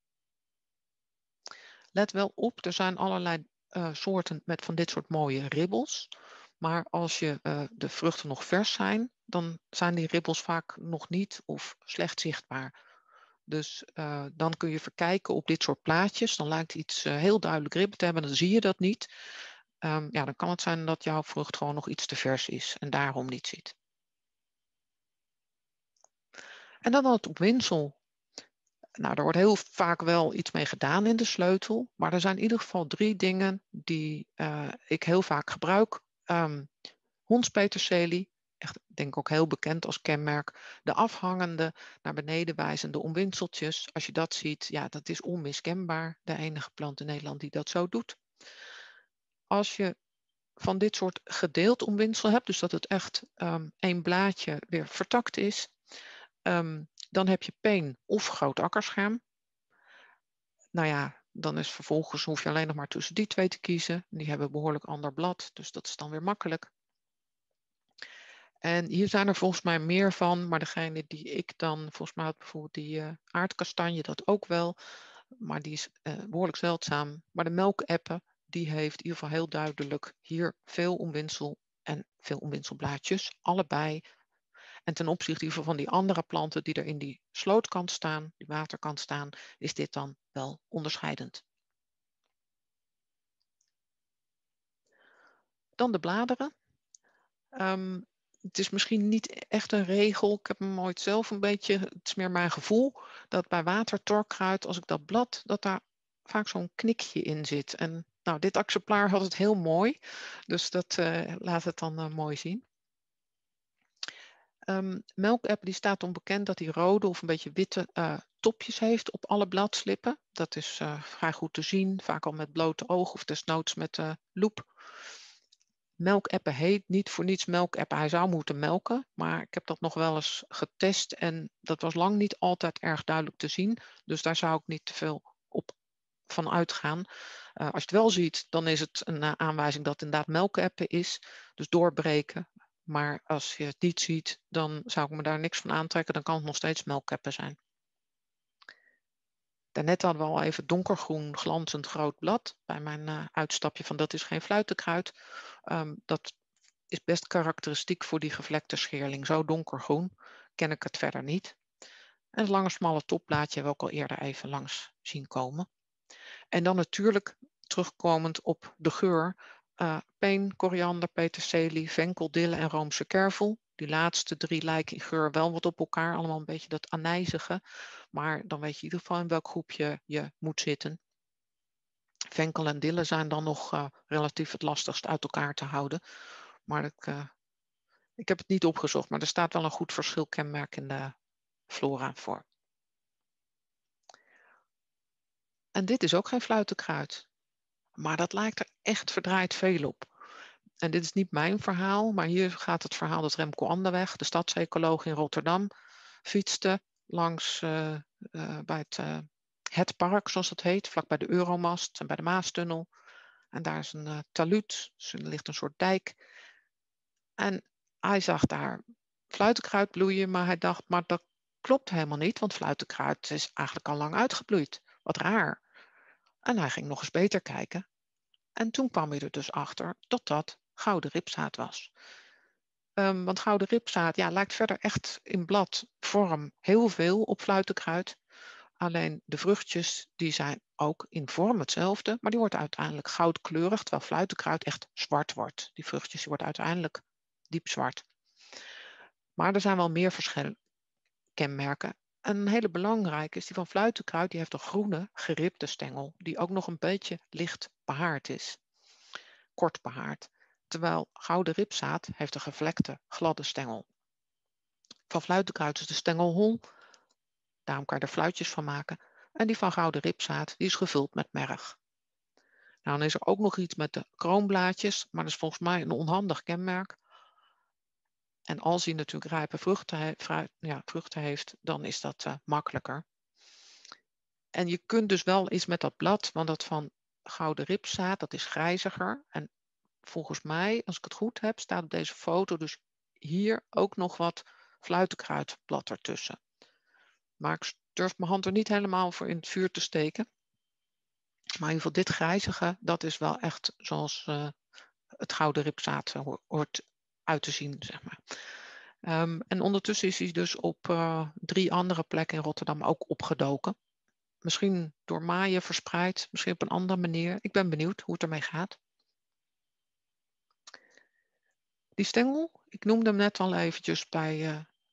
Let wel op, er zijn allerlei uh, soorten met van dit soort mooie ribbels. Maar als je uh, de vruchten nog vers zijn, dan zijn die ribbels vaak nog niet of slecht zichtbaar. Dus uh, dan kun je verkijken op dit soort plaatjes. Dan lijkt iets uh, heel duidelijk ribben te hebben, dan zie je dat niet. Um, ja, dan kan het zijn dat jouw vrucht gewoon nog iets te vers is en daarom niet ziet. En dan het opwinsel. Nou, er wordt heel vaak wel iets mee gedaan in de sleutel, maar er zijn in ieder geval drie dingen die uh, ik heel vaak gebruik. Um, hondspeterselie, echt denk ik ook heel bekend als kenmerk. De afhangende, naar beneden wijzende omwinseltjes. Als je dat ziet, ja, dat is onmiskenbaar. De enige plant in Nederland die dat zo doet. Als je van dit soort gedeeld omwinsel hebt, dus dat het echt um, één blaadje weer vertakt is, um, dan heb je peen of groot akkerscherm. Nou ja, dan is vervolgens hoef je alleen nog maar tussen die twee te kiezen. Die hebben een behoorlijk ander blad, dus dat is dan weer makkelijk. En hier zijn er volgens mij meer van, maar degene die ik dan, volgens mij had bijvoorbeeld die uh, aardkastanje, dat ook wel, maar die is uh, behoorlijk zeldzaam. Maar de melkappen, die heeft in ieder geval heel duidelijk hier veel omwinsel en veel omwinselblaadjes, allebei. En ten opzichte in ieder geval van die andere planten die er in die slootkant staan, die waterkant staan, is dit dan wel onderscheidend. Dan de bladeren. Um, het is misschien niet echt een regel. Ik heb hem ooit zelf een beetje, het is meer mijn gevoel, dat bij watertorkruid, als ik dat blad, dat daar vaak zo'n knikje in zit. En nou, dit exemplaar had het heel mooi, dus dat uh, laat het dan uh, mooi zien. Um, melkapp die staat onbekend dat hij rode of een beetje witte uh, topjes heeft op alle bladslippen. Dat is uh, vrij goed te zien, vaak al met blote ogen of desnoods met uh, loep. Melkappen heet niet voor niets melkappen. Hij zou moeten melken, maar ik heb dat nog wel eens getest en dat was lang niet altijd erg duidelijk te zien. Dus daar zou ik niet te veel op van uitgaan. Uh, als je het wel ziet, dan is het een uh, aanwijzing dat het inderdaad melkappen is. Dus doorbreken. Maar als je het niet ziet, dan zou ik me daar niks van aantrekken. Dan kan het nog steeds melkappen zijn. Daarnet hadden we al even donkergroen glanzend groot blad. Bij mijn uh, uitstapje van dat is geen fluitenkruid. Um, dat is best karakteristiek voor die gevlekte scheerling. Zo donkergroen ken ik het verder niet. En het lange smalle topblaadje hebben we ook al eerder even langs zien komen. En dan natuurlijk terugkomend op de geur. Uh, peen, koriander, peterselie, venkel, dille en roomse kervel. Die laatste drie lijken in geur wel wat op elkaar. Allemaal een beetje dat anijzige. Maar dan weet je in ieder geval in welk groepje je moet zitten. Venkel en dille zijn dan nog uh, relatief het lastigst uit elkaar te houden. Maar ik, uh, ik heb het niet opgezocht. Maar er staat wel een goed verschilkenmerk in de flora voor. En dit is ook geen fluitenkruid. Maar dat lijkt er echt verdraaid veel op. En dit is niet mijn verhaal, maar hier gaat het verhaal dat Remco Anderweg, de stadsecoloog in Rotterdam, fietste langs uh, uh, bij het, uh, het park, zoals het heet, vlakbij de Euromast en bij de Maastunnel. En daar is een uh, taluut, dus er ligt een soort dijk. En hij zag daar fluitenkruid bloeien, maar hij dacht, maar dat klopt helemaal niet, want fluitenkruid is eigenlijk al lang uitgebloeid. Wat raar. En hij ging nog eens beter kijken. En toen kwam hij er dus achter dat dat gouden ribzaad was. Um, want gouden ribzaad ja, lijkt verder echt in bladvorm heel veel op fluitenkruid. Alleen de vruchtjes die zijn ook in vorm hetzelfde, maar die wordt uiteindelijk goudkleurig, terwijl fluitenkruid echt zwart wordt. Die vruchtjes die worden uiteindelijk diep zwart. Maar er zijn wel meer verschillende kenmerken. Een hele belangrijke is die van fluitenkruid, die heeft een groene geribde stengel, die ook nog een beetje licht behaard is. Kort behaard, terwijl gouden ribzaad heeft een gevlekte, gladde stengel. Van fluitenkruid is de stengel hol, daarom kan je er fluitjes van maken. En die van gouden ribzaad die is gevuld met merg. Nou, dan is er ook nog iets met de kroonblaadjes, maar dat is volgens mij een onhandig kenmerk. En als hij natuurlijk rijpe vruchten, he fruit, ja, vruchten heeft, dan is dat uh, makkelijker. En je kunt dus wel iets met dat blad, want dat van gouden ribzaad, dat is grijziger. En volgens mij, als ik het goed heb, staat op deze foto dus hier ook nog wat fluitenkruidblad ertussen. Maar ik durf mijn hand er niet helemaal voor in het vuur te steken. Maar in ieder geval dit grijzige, dat is wel echt zoals uh, het gouden ribzaad hoort uit te zien, zeg maar. Um, en ondertussen is hij dus op uh, drie andere plekken in Rotterdam ook opgedoken. Misschien door maaien verspreid, misschien op een andere manier. Ik ben benieuwd hoe het ermee gaat. Die stengel, ik noemde hem net al eventjes bij uh,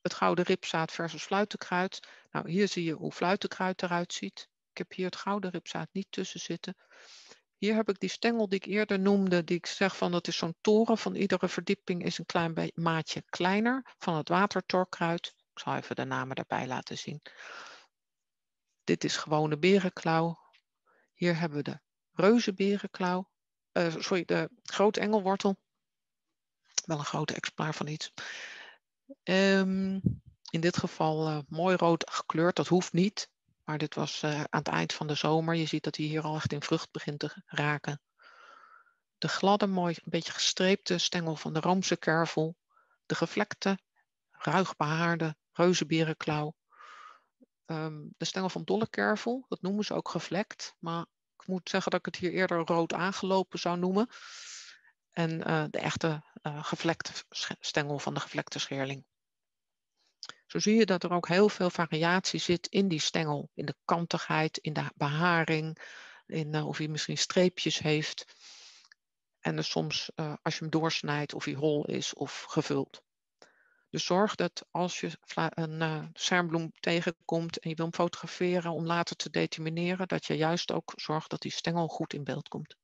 het gouden ripzaad versus fluitenkruid. Nou, hier zie je hoe fluitenkruid eruit ziet. Ik heb hier het gouden ripzaad niet tussen zitten. Hier heb ik die stengel die ik eerder noemde, die ik zeg van dat is zo'n toren van iedere verdieping is een klein beetje maatje kleiner van het watertorkruid. Ik zal even de namen daarbij laten zien. Dit is gewone berenklauw. Hier hebben we de reuzenberenklauw. Uh, sorry, de grote engelwortel. Wel een grote exemplaar van iets. Um, in dit geval uh, mooi rood gekleurd, dat hoeft niet. Maar dit was uh, aan het eind van de zomer. Je ziet dat hij hier al echt in vrucht begint te raken. De gladde, mooi een beetje gestreepte stengel van de Roomse kervel. De gevlekte, ruig behaarde reuzenberenklauw. Um, de stengel van dolle kervel, dat noemen ze ook gevlekt. Maar ik moet zeggen dat ik het hier eerder rood aangelopen zou noemen. En uh, de echte uh, gevlekte stengel van de gevlekte scheerling. Zo zie je dat er ook heel veel variatie zit in die stengel. In de kantigheid, in de beharing, in uh, of hij misschien streepjes heeft. En dus soms uh, als je hem doorsnijdt of hij hol is of gevuld. Dus zorg dat als je een uh, schermbloem tegenkomt en je wil hem fotograferen om later te determineren, dat je juist ook zorgt dat die stengel goed in beeld komt.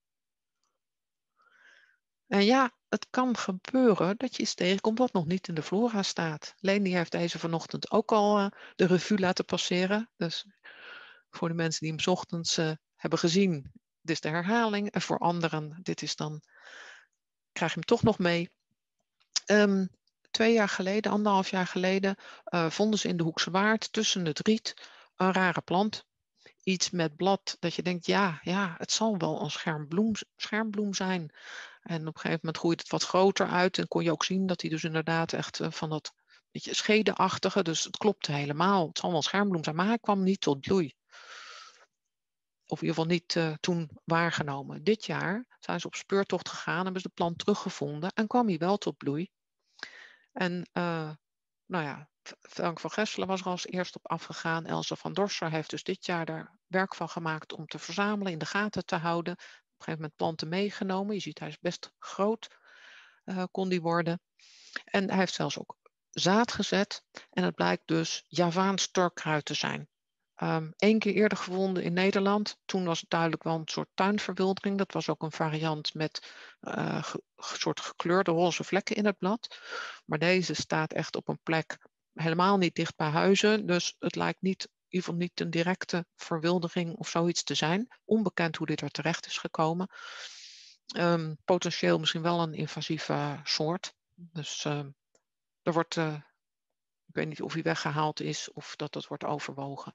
En ja, het kan gebeuren dat je iets tegenkomt wat nog niet in de flora staat. Leni heeft deze vanochtend ook al uh, de revue laten passeren. Dus voor de mensen die hem 's ochtends uh, hebben gezien, dit is de herhaling. En voor anderen, dit is dan, krijg je hem toch nog mee. Um, twee jaar geleden, anderhalf jaar geleden, uh, vonden ze in de Hoekse Waard tussen het riet een rare plant. Iets met blad dat je denkt, ja, ja, het zal wel een schermbloem, schermbloem zijn. En op een gegeven moment groeit het wat groter uit en kon je ook zien dat hij dus inderdaad echt uh, van dat beetje schedenachtige, dus het klopte helemaal. Het zal wel een schermbloem zijn, maar hij kwam niet tot bloei. Of in ieder geval niet uh, toen waargenomen. Dit jaar zijn ze op speurtocht gegaan, hebben ze de plant teruggevonden en kwam hij wel tot bloei. En uh, nou ja, Frank van Gesselen was er als eerst op afgegaan. Elsa van Dorser heeft dus dit jaar daar werk van gemaakt om te verzamelen, in de gaten te houden. Op een gegeven moment planten meegenomen. Je ziet, hij is best groot, uh, kon die worden. En hij heeft zelfs ook zaad gezet. En het blijkt dus Javaans torkruid te zijn. Um, Eén keer eerder gevonden in Nederland. Toen was het duidelijk wel een soort tuinverwildering. Dat was ook een variant met uh, ge, soort gekleurde roze vlekken in het blad. Maar deze staat echt op een plek helemaal niet dicht bij huizen. Dus het lijkt niet, in ieder geval niet een directe verwildering of zoiets te zijn. Onbekend hoe dit er terecht is gekomen. Um, potentieel misschien wel een invasieve uh, soort. Dus uh, er wordt... Uh, Ik weet niet of hij weggehaald is of dat dat wordt overwogen.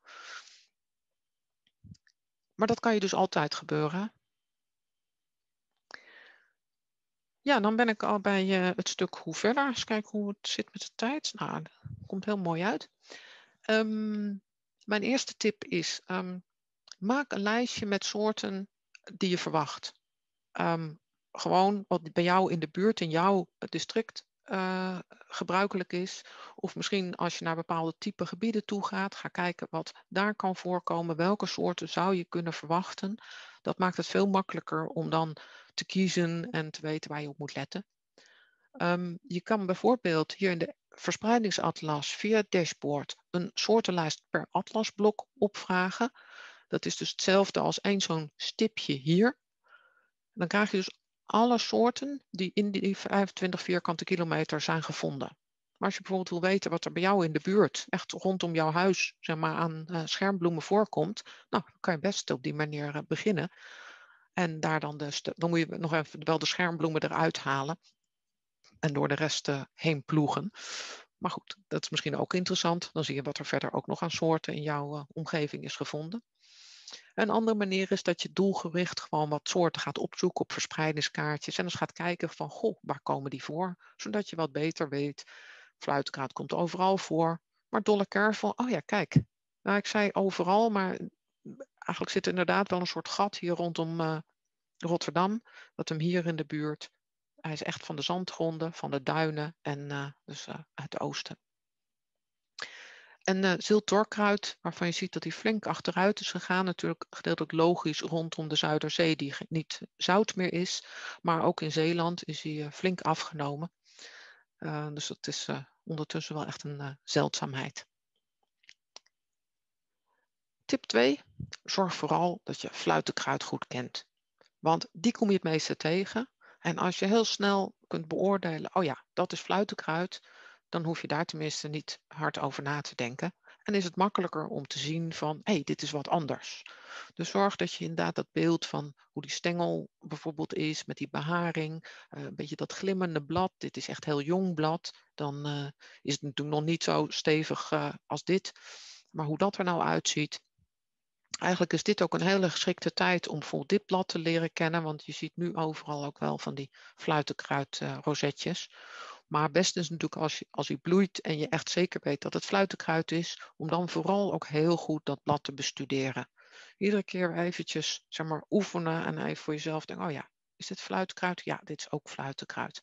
Maar dat kan je dus altijd gebeuren. Ja, dan ben ik al bij uh, het stuk hoe verder. Eens kijken hoe het zit met de tijd. Nou, dat komt heel mooi uit. Um, mijn eerste tip is, um, maak een lijstje met soorten die je verwacht. Um, gewoon wat bij jou in de buurt, in jouw district uh, gebruikelijk is. Of misschien als je naar bepaalde type gebieden toe gaat, ga kijken wat daar kan voorkomen. Welke soorten zou je kunnen verwachten? Dat maakt het veel makkelijker om dan te kiezen en te weten waar je op moet letten. Um, je kan bijvoorbeeld hier in de verspreidingsatlas via het dashboard een soortenlijst per atlasblok opvragen. Dat is dus hetzelfde als één zo'n stipje hier. Dan krijg je dus alle soorten die in die vijfentwintig vierkante kilometer zijn gevonden. Maar als je bijvoorbeeld wil weten wat er bij jou in de buurt, echt rondom jouw huis, zeg maar, aan uh, schermbloemen voorkomt, nou, dan kan je best op die manier uh, beginnen. En daar dan, de, dan moet je nog even wel de schermbloemen eruit halen en door de rest uh, heen ploegen. Maar goed, dat is misschien ook interessant. Dan zie je wat er verder ook nog aan soorten in jouw uh, omgeving is gevonden. Een andere manier is dat je doelgericht gewoon wat soorten gaat opzoeken op verspreidingskaartjes. En dus gaat kijken van, goh, waar komen die voor? Zodat je wat beter weet. Fluitkraat komt overal voor. Maar dolle kervel, oh ja, kijk. Nou, ik zei overal, maar eigenlijk zit er inderdaad wel een soort gat hier rondom uh, Rotterdam. Dat hem hier in de buurt. Hij is echt van de zandgronden, van de duinen en uh, dus uh, uit het oosten. En uh, ziltorkruid, waarvan je ziet dat hij flink achteruit is gegaan. Natuurlijk gedeeltelijk logisch rondom de Zuiderzee, die niet zout meer is. Maar ook in Zeeland is hij uh, flink afgenomen. Uh, dus dat is uh, ondertussen wel echt een uh, zeldzaamheid. Tip twee. Zorg vooral dat je fluitenkruid goed kent. Want die kom je het meeste tegen. En als je heel snel kunt beoordelen, oh ja, dat is fluitenkruid, dan hoef je daar tenminste niet hard over na te denken. En is het makkelijker om te zien van, hé, hey, dit is wat anders. Dus zorg dat je inderdaad dat beeld van hoe die stengel bijvoorbeeld is, met die beharing, uh, een beetje dat glimmende blad. Dit is echt heel jong blad. Dan uh, is het natuurlijk nog niet zo stevig uh, als dit. Maar hoe dat er nou uitziet. Eigenlijk is dit ook een hele geschikte tijd om bijvoorbeeld dit blad te leren kennen, want je ziet nu overal ook wel van die fluitenkruid uh, rozetjes. Maar best is natuurlijk als, je, als hij bloeit en je echt zeker weet dat het fluitenkruid is, om dan vooral ook heel goed dat blad te bestuderen. Iedere keer eventjes, zeg maar, oefenen en even voor jezelf denken, oh ja, is dit fluitenkruid? Ja, dit is ook fluitenkruid.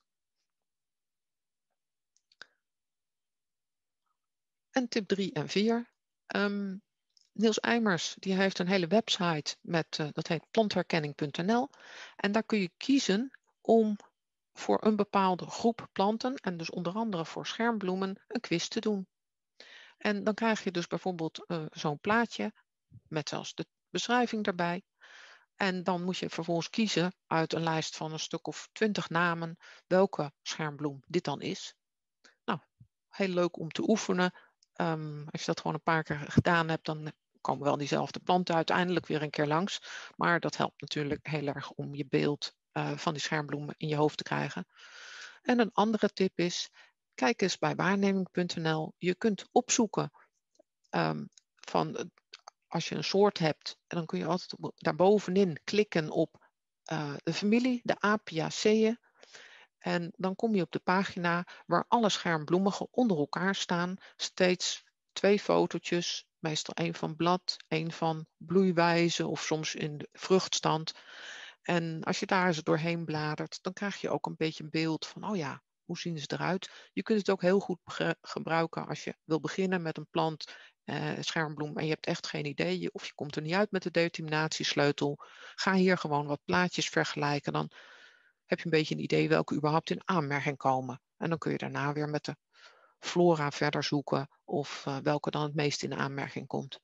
En tip drie en vier. Um, Niels Eimers die heeft een hele website met, uh, dat heet plantherkenning punt n l. En daar kun je kiezen om voor een bepaalde groep planten, en dus onder andere voor schermbloemen, een quiz te doen. En dan krijg je dus bijvoorbeeld uh, zo'n plaatje met zelfs de beschrijving erbij. En dan moet je vervolgens kiezen uit een lijst van een stuk of twintig namen welke schermbloem dit dan is. Nou, heel leuk om te oefenen. Um, als je dat gewoon een paar keer gedaan hebt, dan komen wel diezelfde planten uiteindelijk weer een keer langs. Maar dat helpt natuurlijk heel erg om je beeld uh, van die schermbloemen in je hoofd te krijgen. En een andere tip is, kijk eens bij waarneming punt n l. Je kunt opzoeken um, van, als je een soort hebt, en dan kun je altijd daarbovenin klikken op uh, de familie, de Apiaceae. En dan kom je op de pagina waar alle schermbloemigen onder elkaar staan. Steeds twee fotootjes, meestal één van blad, één van bloeiwijze of soms in de vruchtstand. En als je daar eens doorheen bladert, dan krijg je ook een beetje een beeld van, oh ja, hoe zien ze eruit? Je kunt het ook heel goed gebruiken als je wil beginnen met een plant, eh, schermbloem, en je hebt echt geen idee, of je komt er niet uit met de determinatiesleutel. Ga hier gewoon wat plaatjes vergelijken, dan heb je een beetje een idee welke überhaupt in aanmerking komen. En dan kun je daarna weer met de flora verder zoeken of uh, welke dan het meest in aanmerking komt.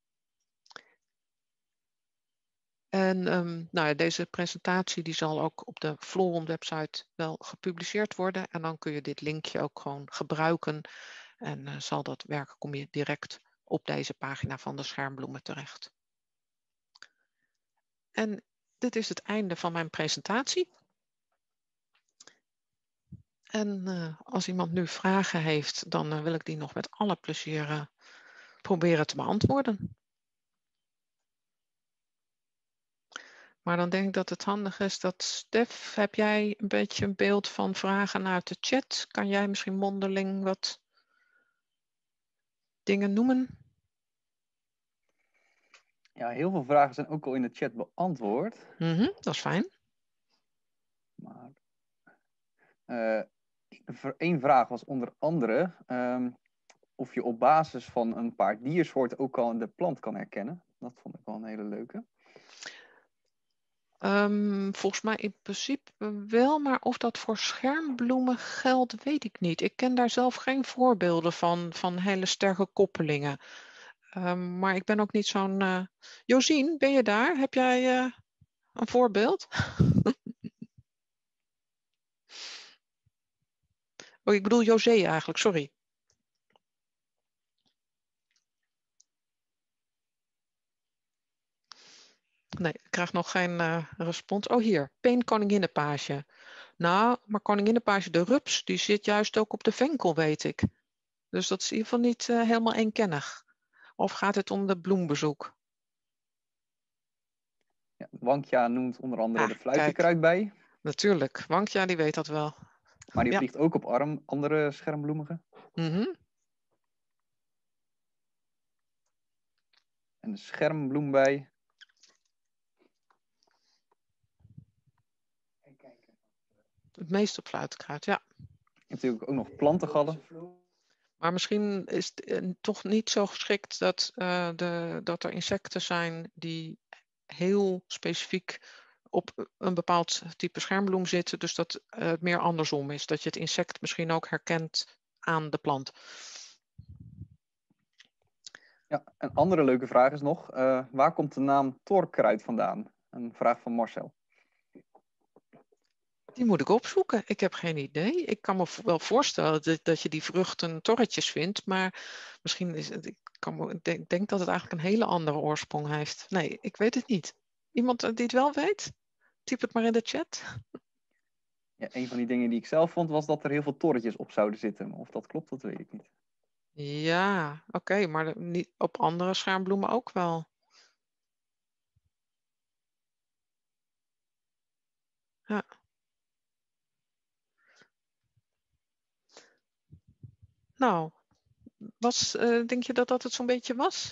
En um, nou ja, deze presentatie die zal ook op de Floron website wel gepubliceerd worden. En dan kun je dit linkje ook gewoon gebruiken. En uh, zal dat werken, kom je direct op deze pagina van de schermbloemen terecht. En dit is het einde van mijn presentatie. En uh, als iemand nu vragen heeft, dan uh, wil ik die nog met alle plezier uh, proberen te beantwoorden. Maar dan denk ik dat het handig is dat, Stef, heb jij een beetje een beeld van vragen uit de chat? Kan jij misschien mondeling wat dingen noemen? Ja, heel veel vragen zijn ook al in de chat beantwoord. Mm-hmm, dat is fijn. Maar uh, één vraag was onder andere um, of je op basis van een paar diersoorten ook al de plant kan herkennen. Dat vond ik wel een hele leuke. Um, volgens mij in principe wel, maar of dat voor schermbloemen geldt, weet ik niet. Ik ken daar zelf geen voorbeelden van, van hele sterke koppelingen. Um, maar ik ben ook niet zo'n... Uh... Josien, ben je daar? Heb jij uh, een voorbeeld? Oh, ik bedoel José eigenlijk, sorry. Nee, ik krijg nog geen uh, respons. Oh, hier. Peenkoninginnenpage. Nou, maar koninginnenpage, de rups, die zit juist ook op de venkel, weet ik. Dus dat is in ieder geval niet uh, helemaal eenkennig. Of gaat het om de bloembezoek? Ja, Wankja noemt onder andere Ah, de fluitenkruidbij. Natuurlijk, Wankja die weet dat wel. Maar die ja. vliegt ook op arm, andere schermbloemigen. Mm-hmm. En de schermbloembij. Het meeste op fluitenkruid, ja. Je hebt natuurlijk ook nog plantengallen. Maar misschien is het uh, toch niet zo geschikt dat, uh, de, dat er insecten zijn die heel specifiek op een bepaald type schermbloem zitten. Dus dat uh, het meer andersom is. Dat je het insect misschien ook herkent aan de plant. Ja, een andere leuke vraag is nog, uh, waar komt de naam torkruid vandaan? Een vraag van Marcel. Die moet ik opzoeken. Ik heb geen idee. Ik kan me wel voorstellen dat, dat je die vruchten torretjes vindt, maar misschien is het, ik, kan me, ik denk, denk dat het eigenlijk een hele andere oorsprong heeft. Nee, ik weet het niet. Iemand die het wel weet? Typ het maar in de chat. Ja, een van die dingen die ik zelf vond was dat er heel veel torretjes op zouden zitten. Of dat klopt, dat weet ik niet. Ja, oké, okay, maar niet op andere schermbloemen ook wel. Ja. Nou, was, uh, denk je dat dat het zo'n beetje was?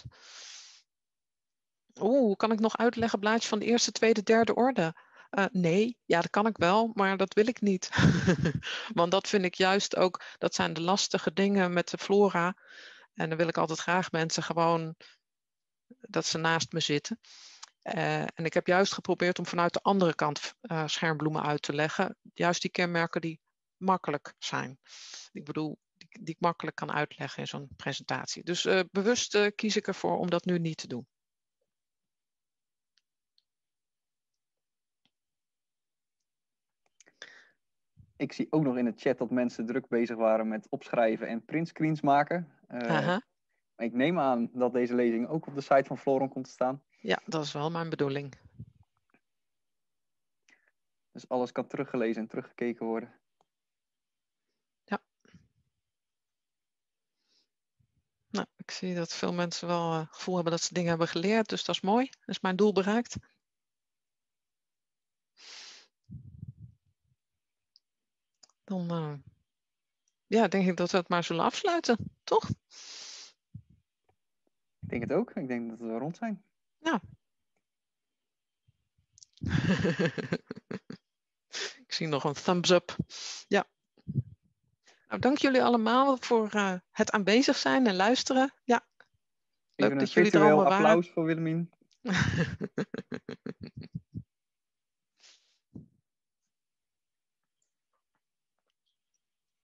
Oeh, kan ik nog uitleggen blaadje van de eerste, tweede, derde orde? Uh, nee, ja, dat kan ik wel, maar dat wil ik niet. Want dat vind ik juist ook, dat zijn de lastige dingen met de flora. En dan wil ik altijd graag mensen gewoon dat ze naast me zitten. Uh, en ik heb juist geprobeerd om vanuit de andere kant uh, schermbloemen uit te leggen. Juist die kenmerken die makkelijk zijn. Ik bedoel, die, die ik makkelijk kan uitleggen in zo'n presentatie. Dus uh, bewust uh, kies ik ervoor om dat nu niet te doen. Ik zie ook nog in de chat dat mensen druk bezig waren met opschrijven en printscreens maken. Uh, ik neem aan dat deze lezing ook op de site van Floron komt te staan. Ja, dat is wel mijn bedoeling. Dus alles kan teruggelezen en teruggekeken worden. Ja. Nou, ik zie dat veel mensen wel het uh, gevoel hebben dat ze dingen hebben geleerd. Dus dat is mooi. Dat is mijn doel bereikt. Dan uh, ja, denk ik dat we het maar zullen afsluiten, toch? Ik denk het ook. Ik denk dat we rond zijn. Ja. Ik zie nog een thumbs up. Ja. Nou, dank jullie allemaal voor uh, het aanwezig zijn en luisteren. Ja. Even leuk een dat jullie er allemaal applaus waren. Voor Willemien.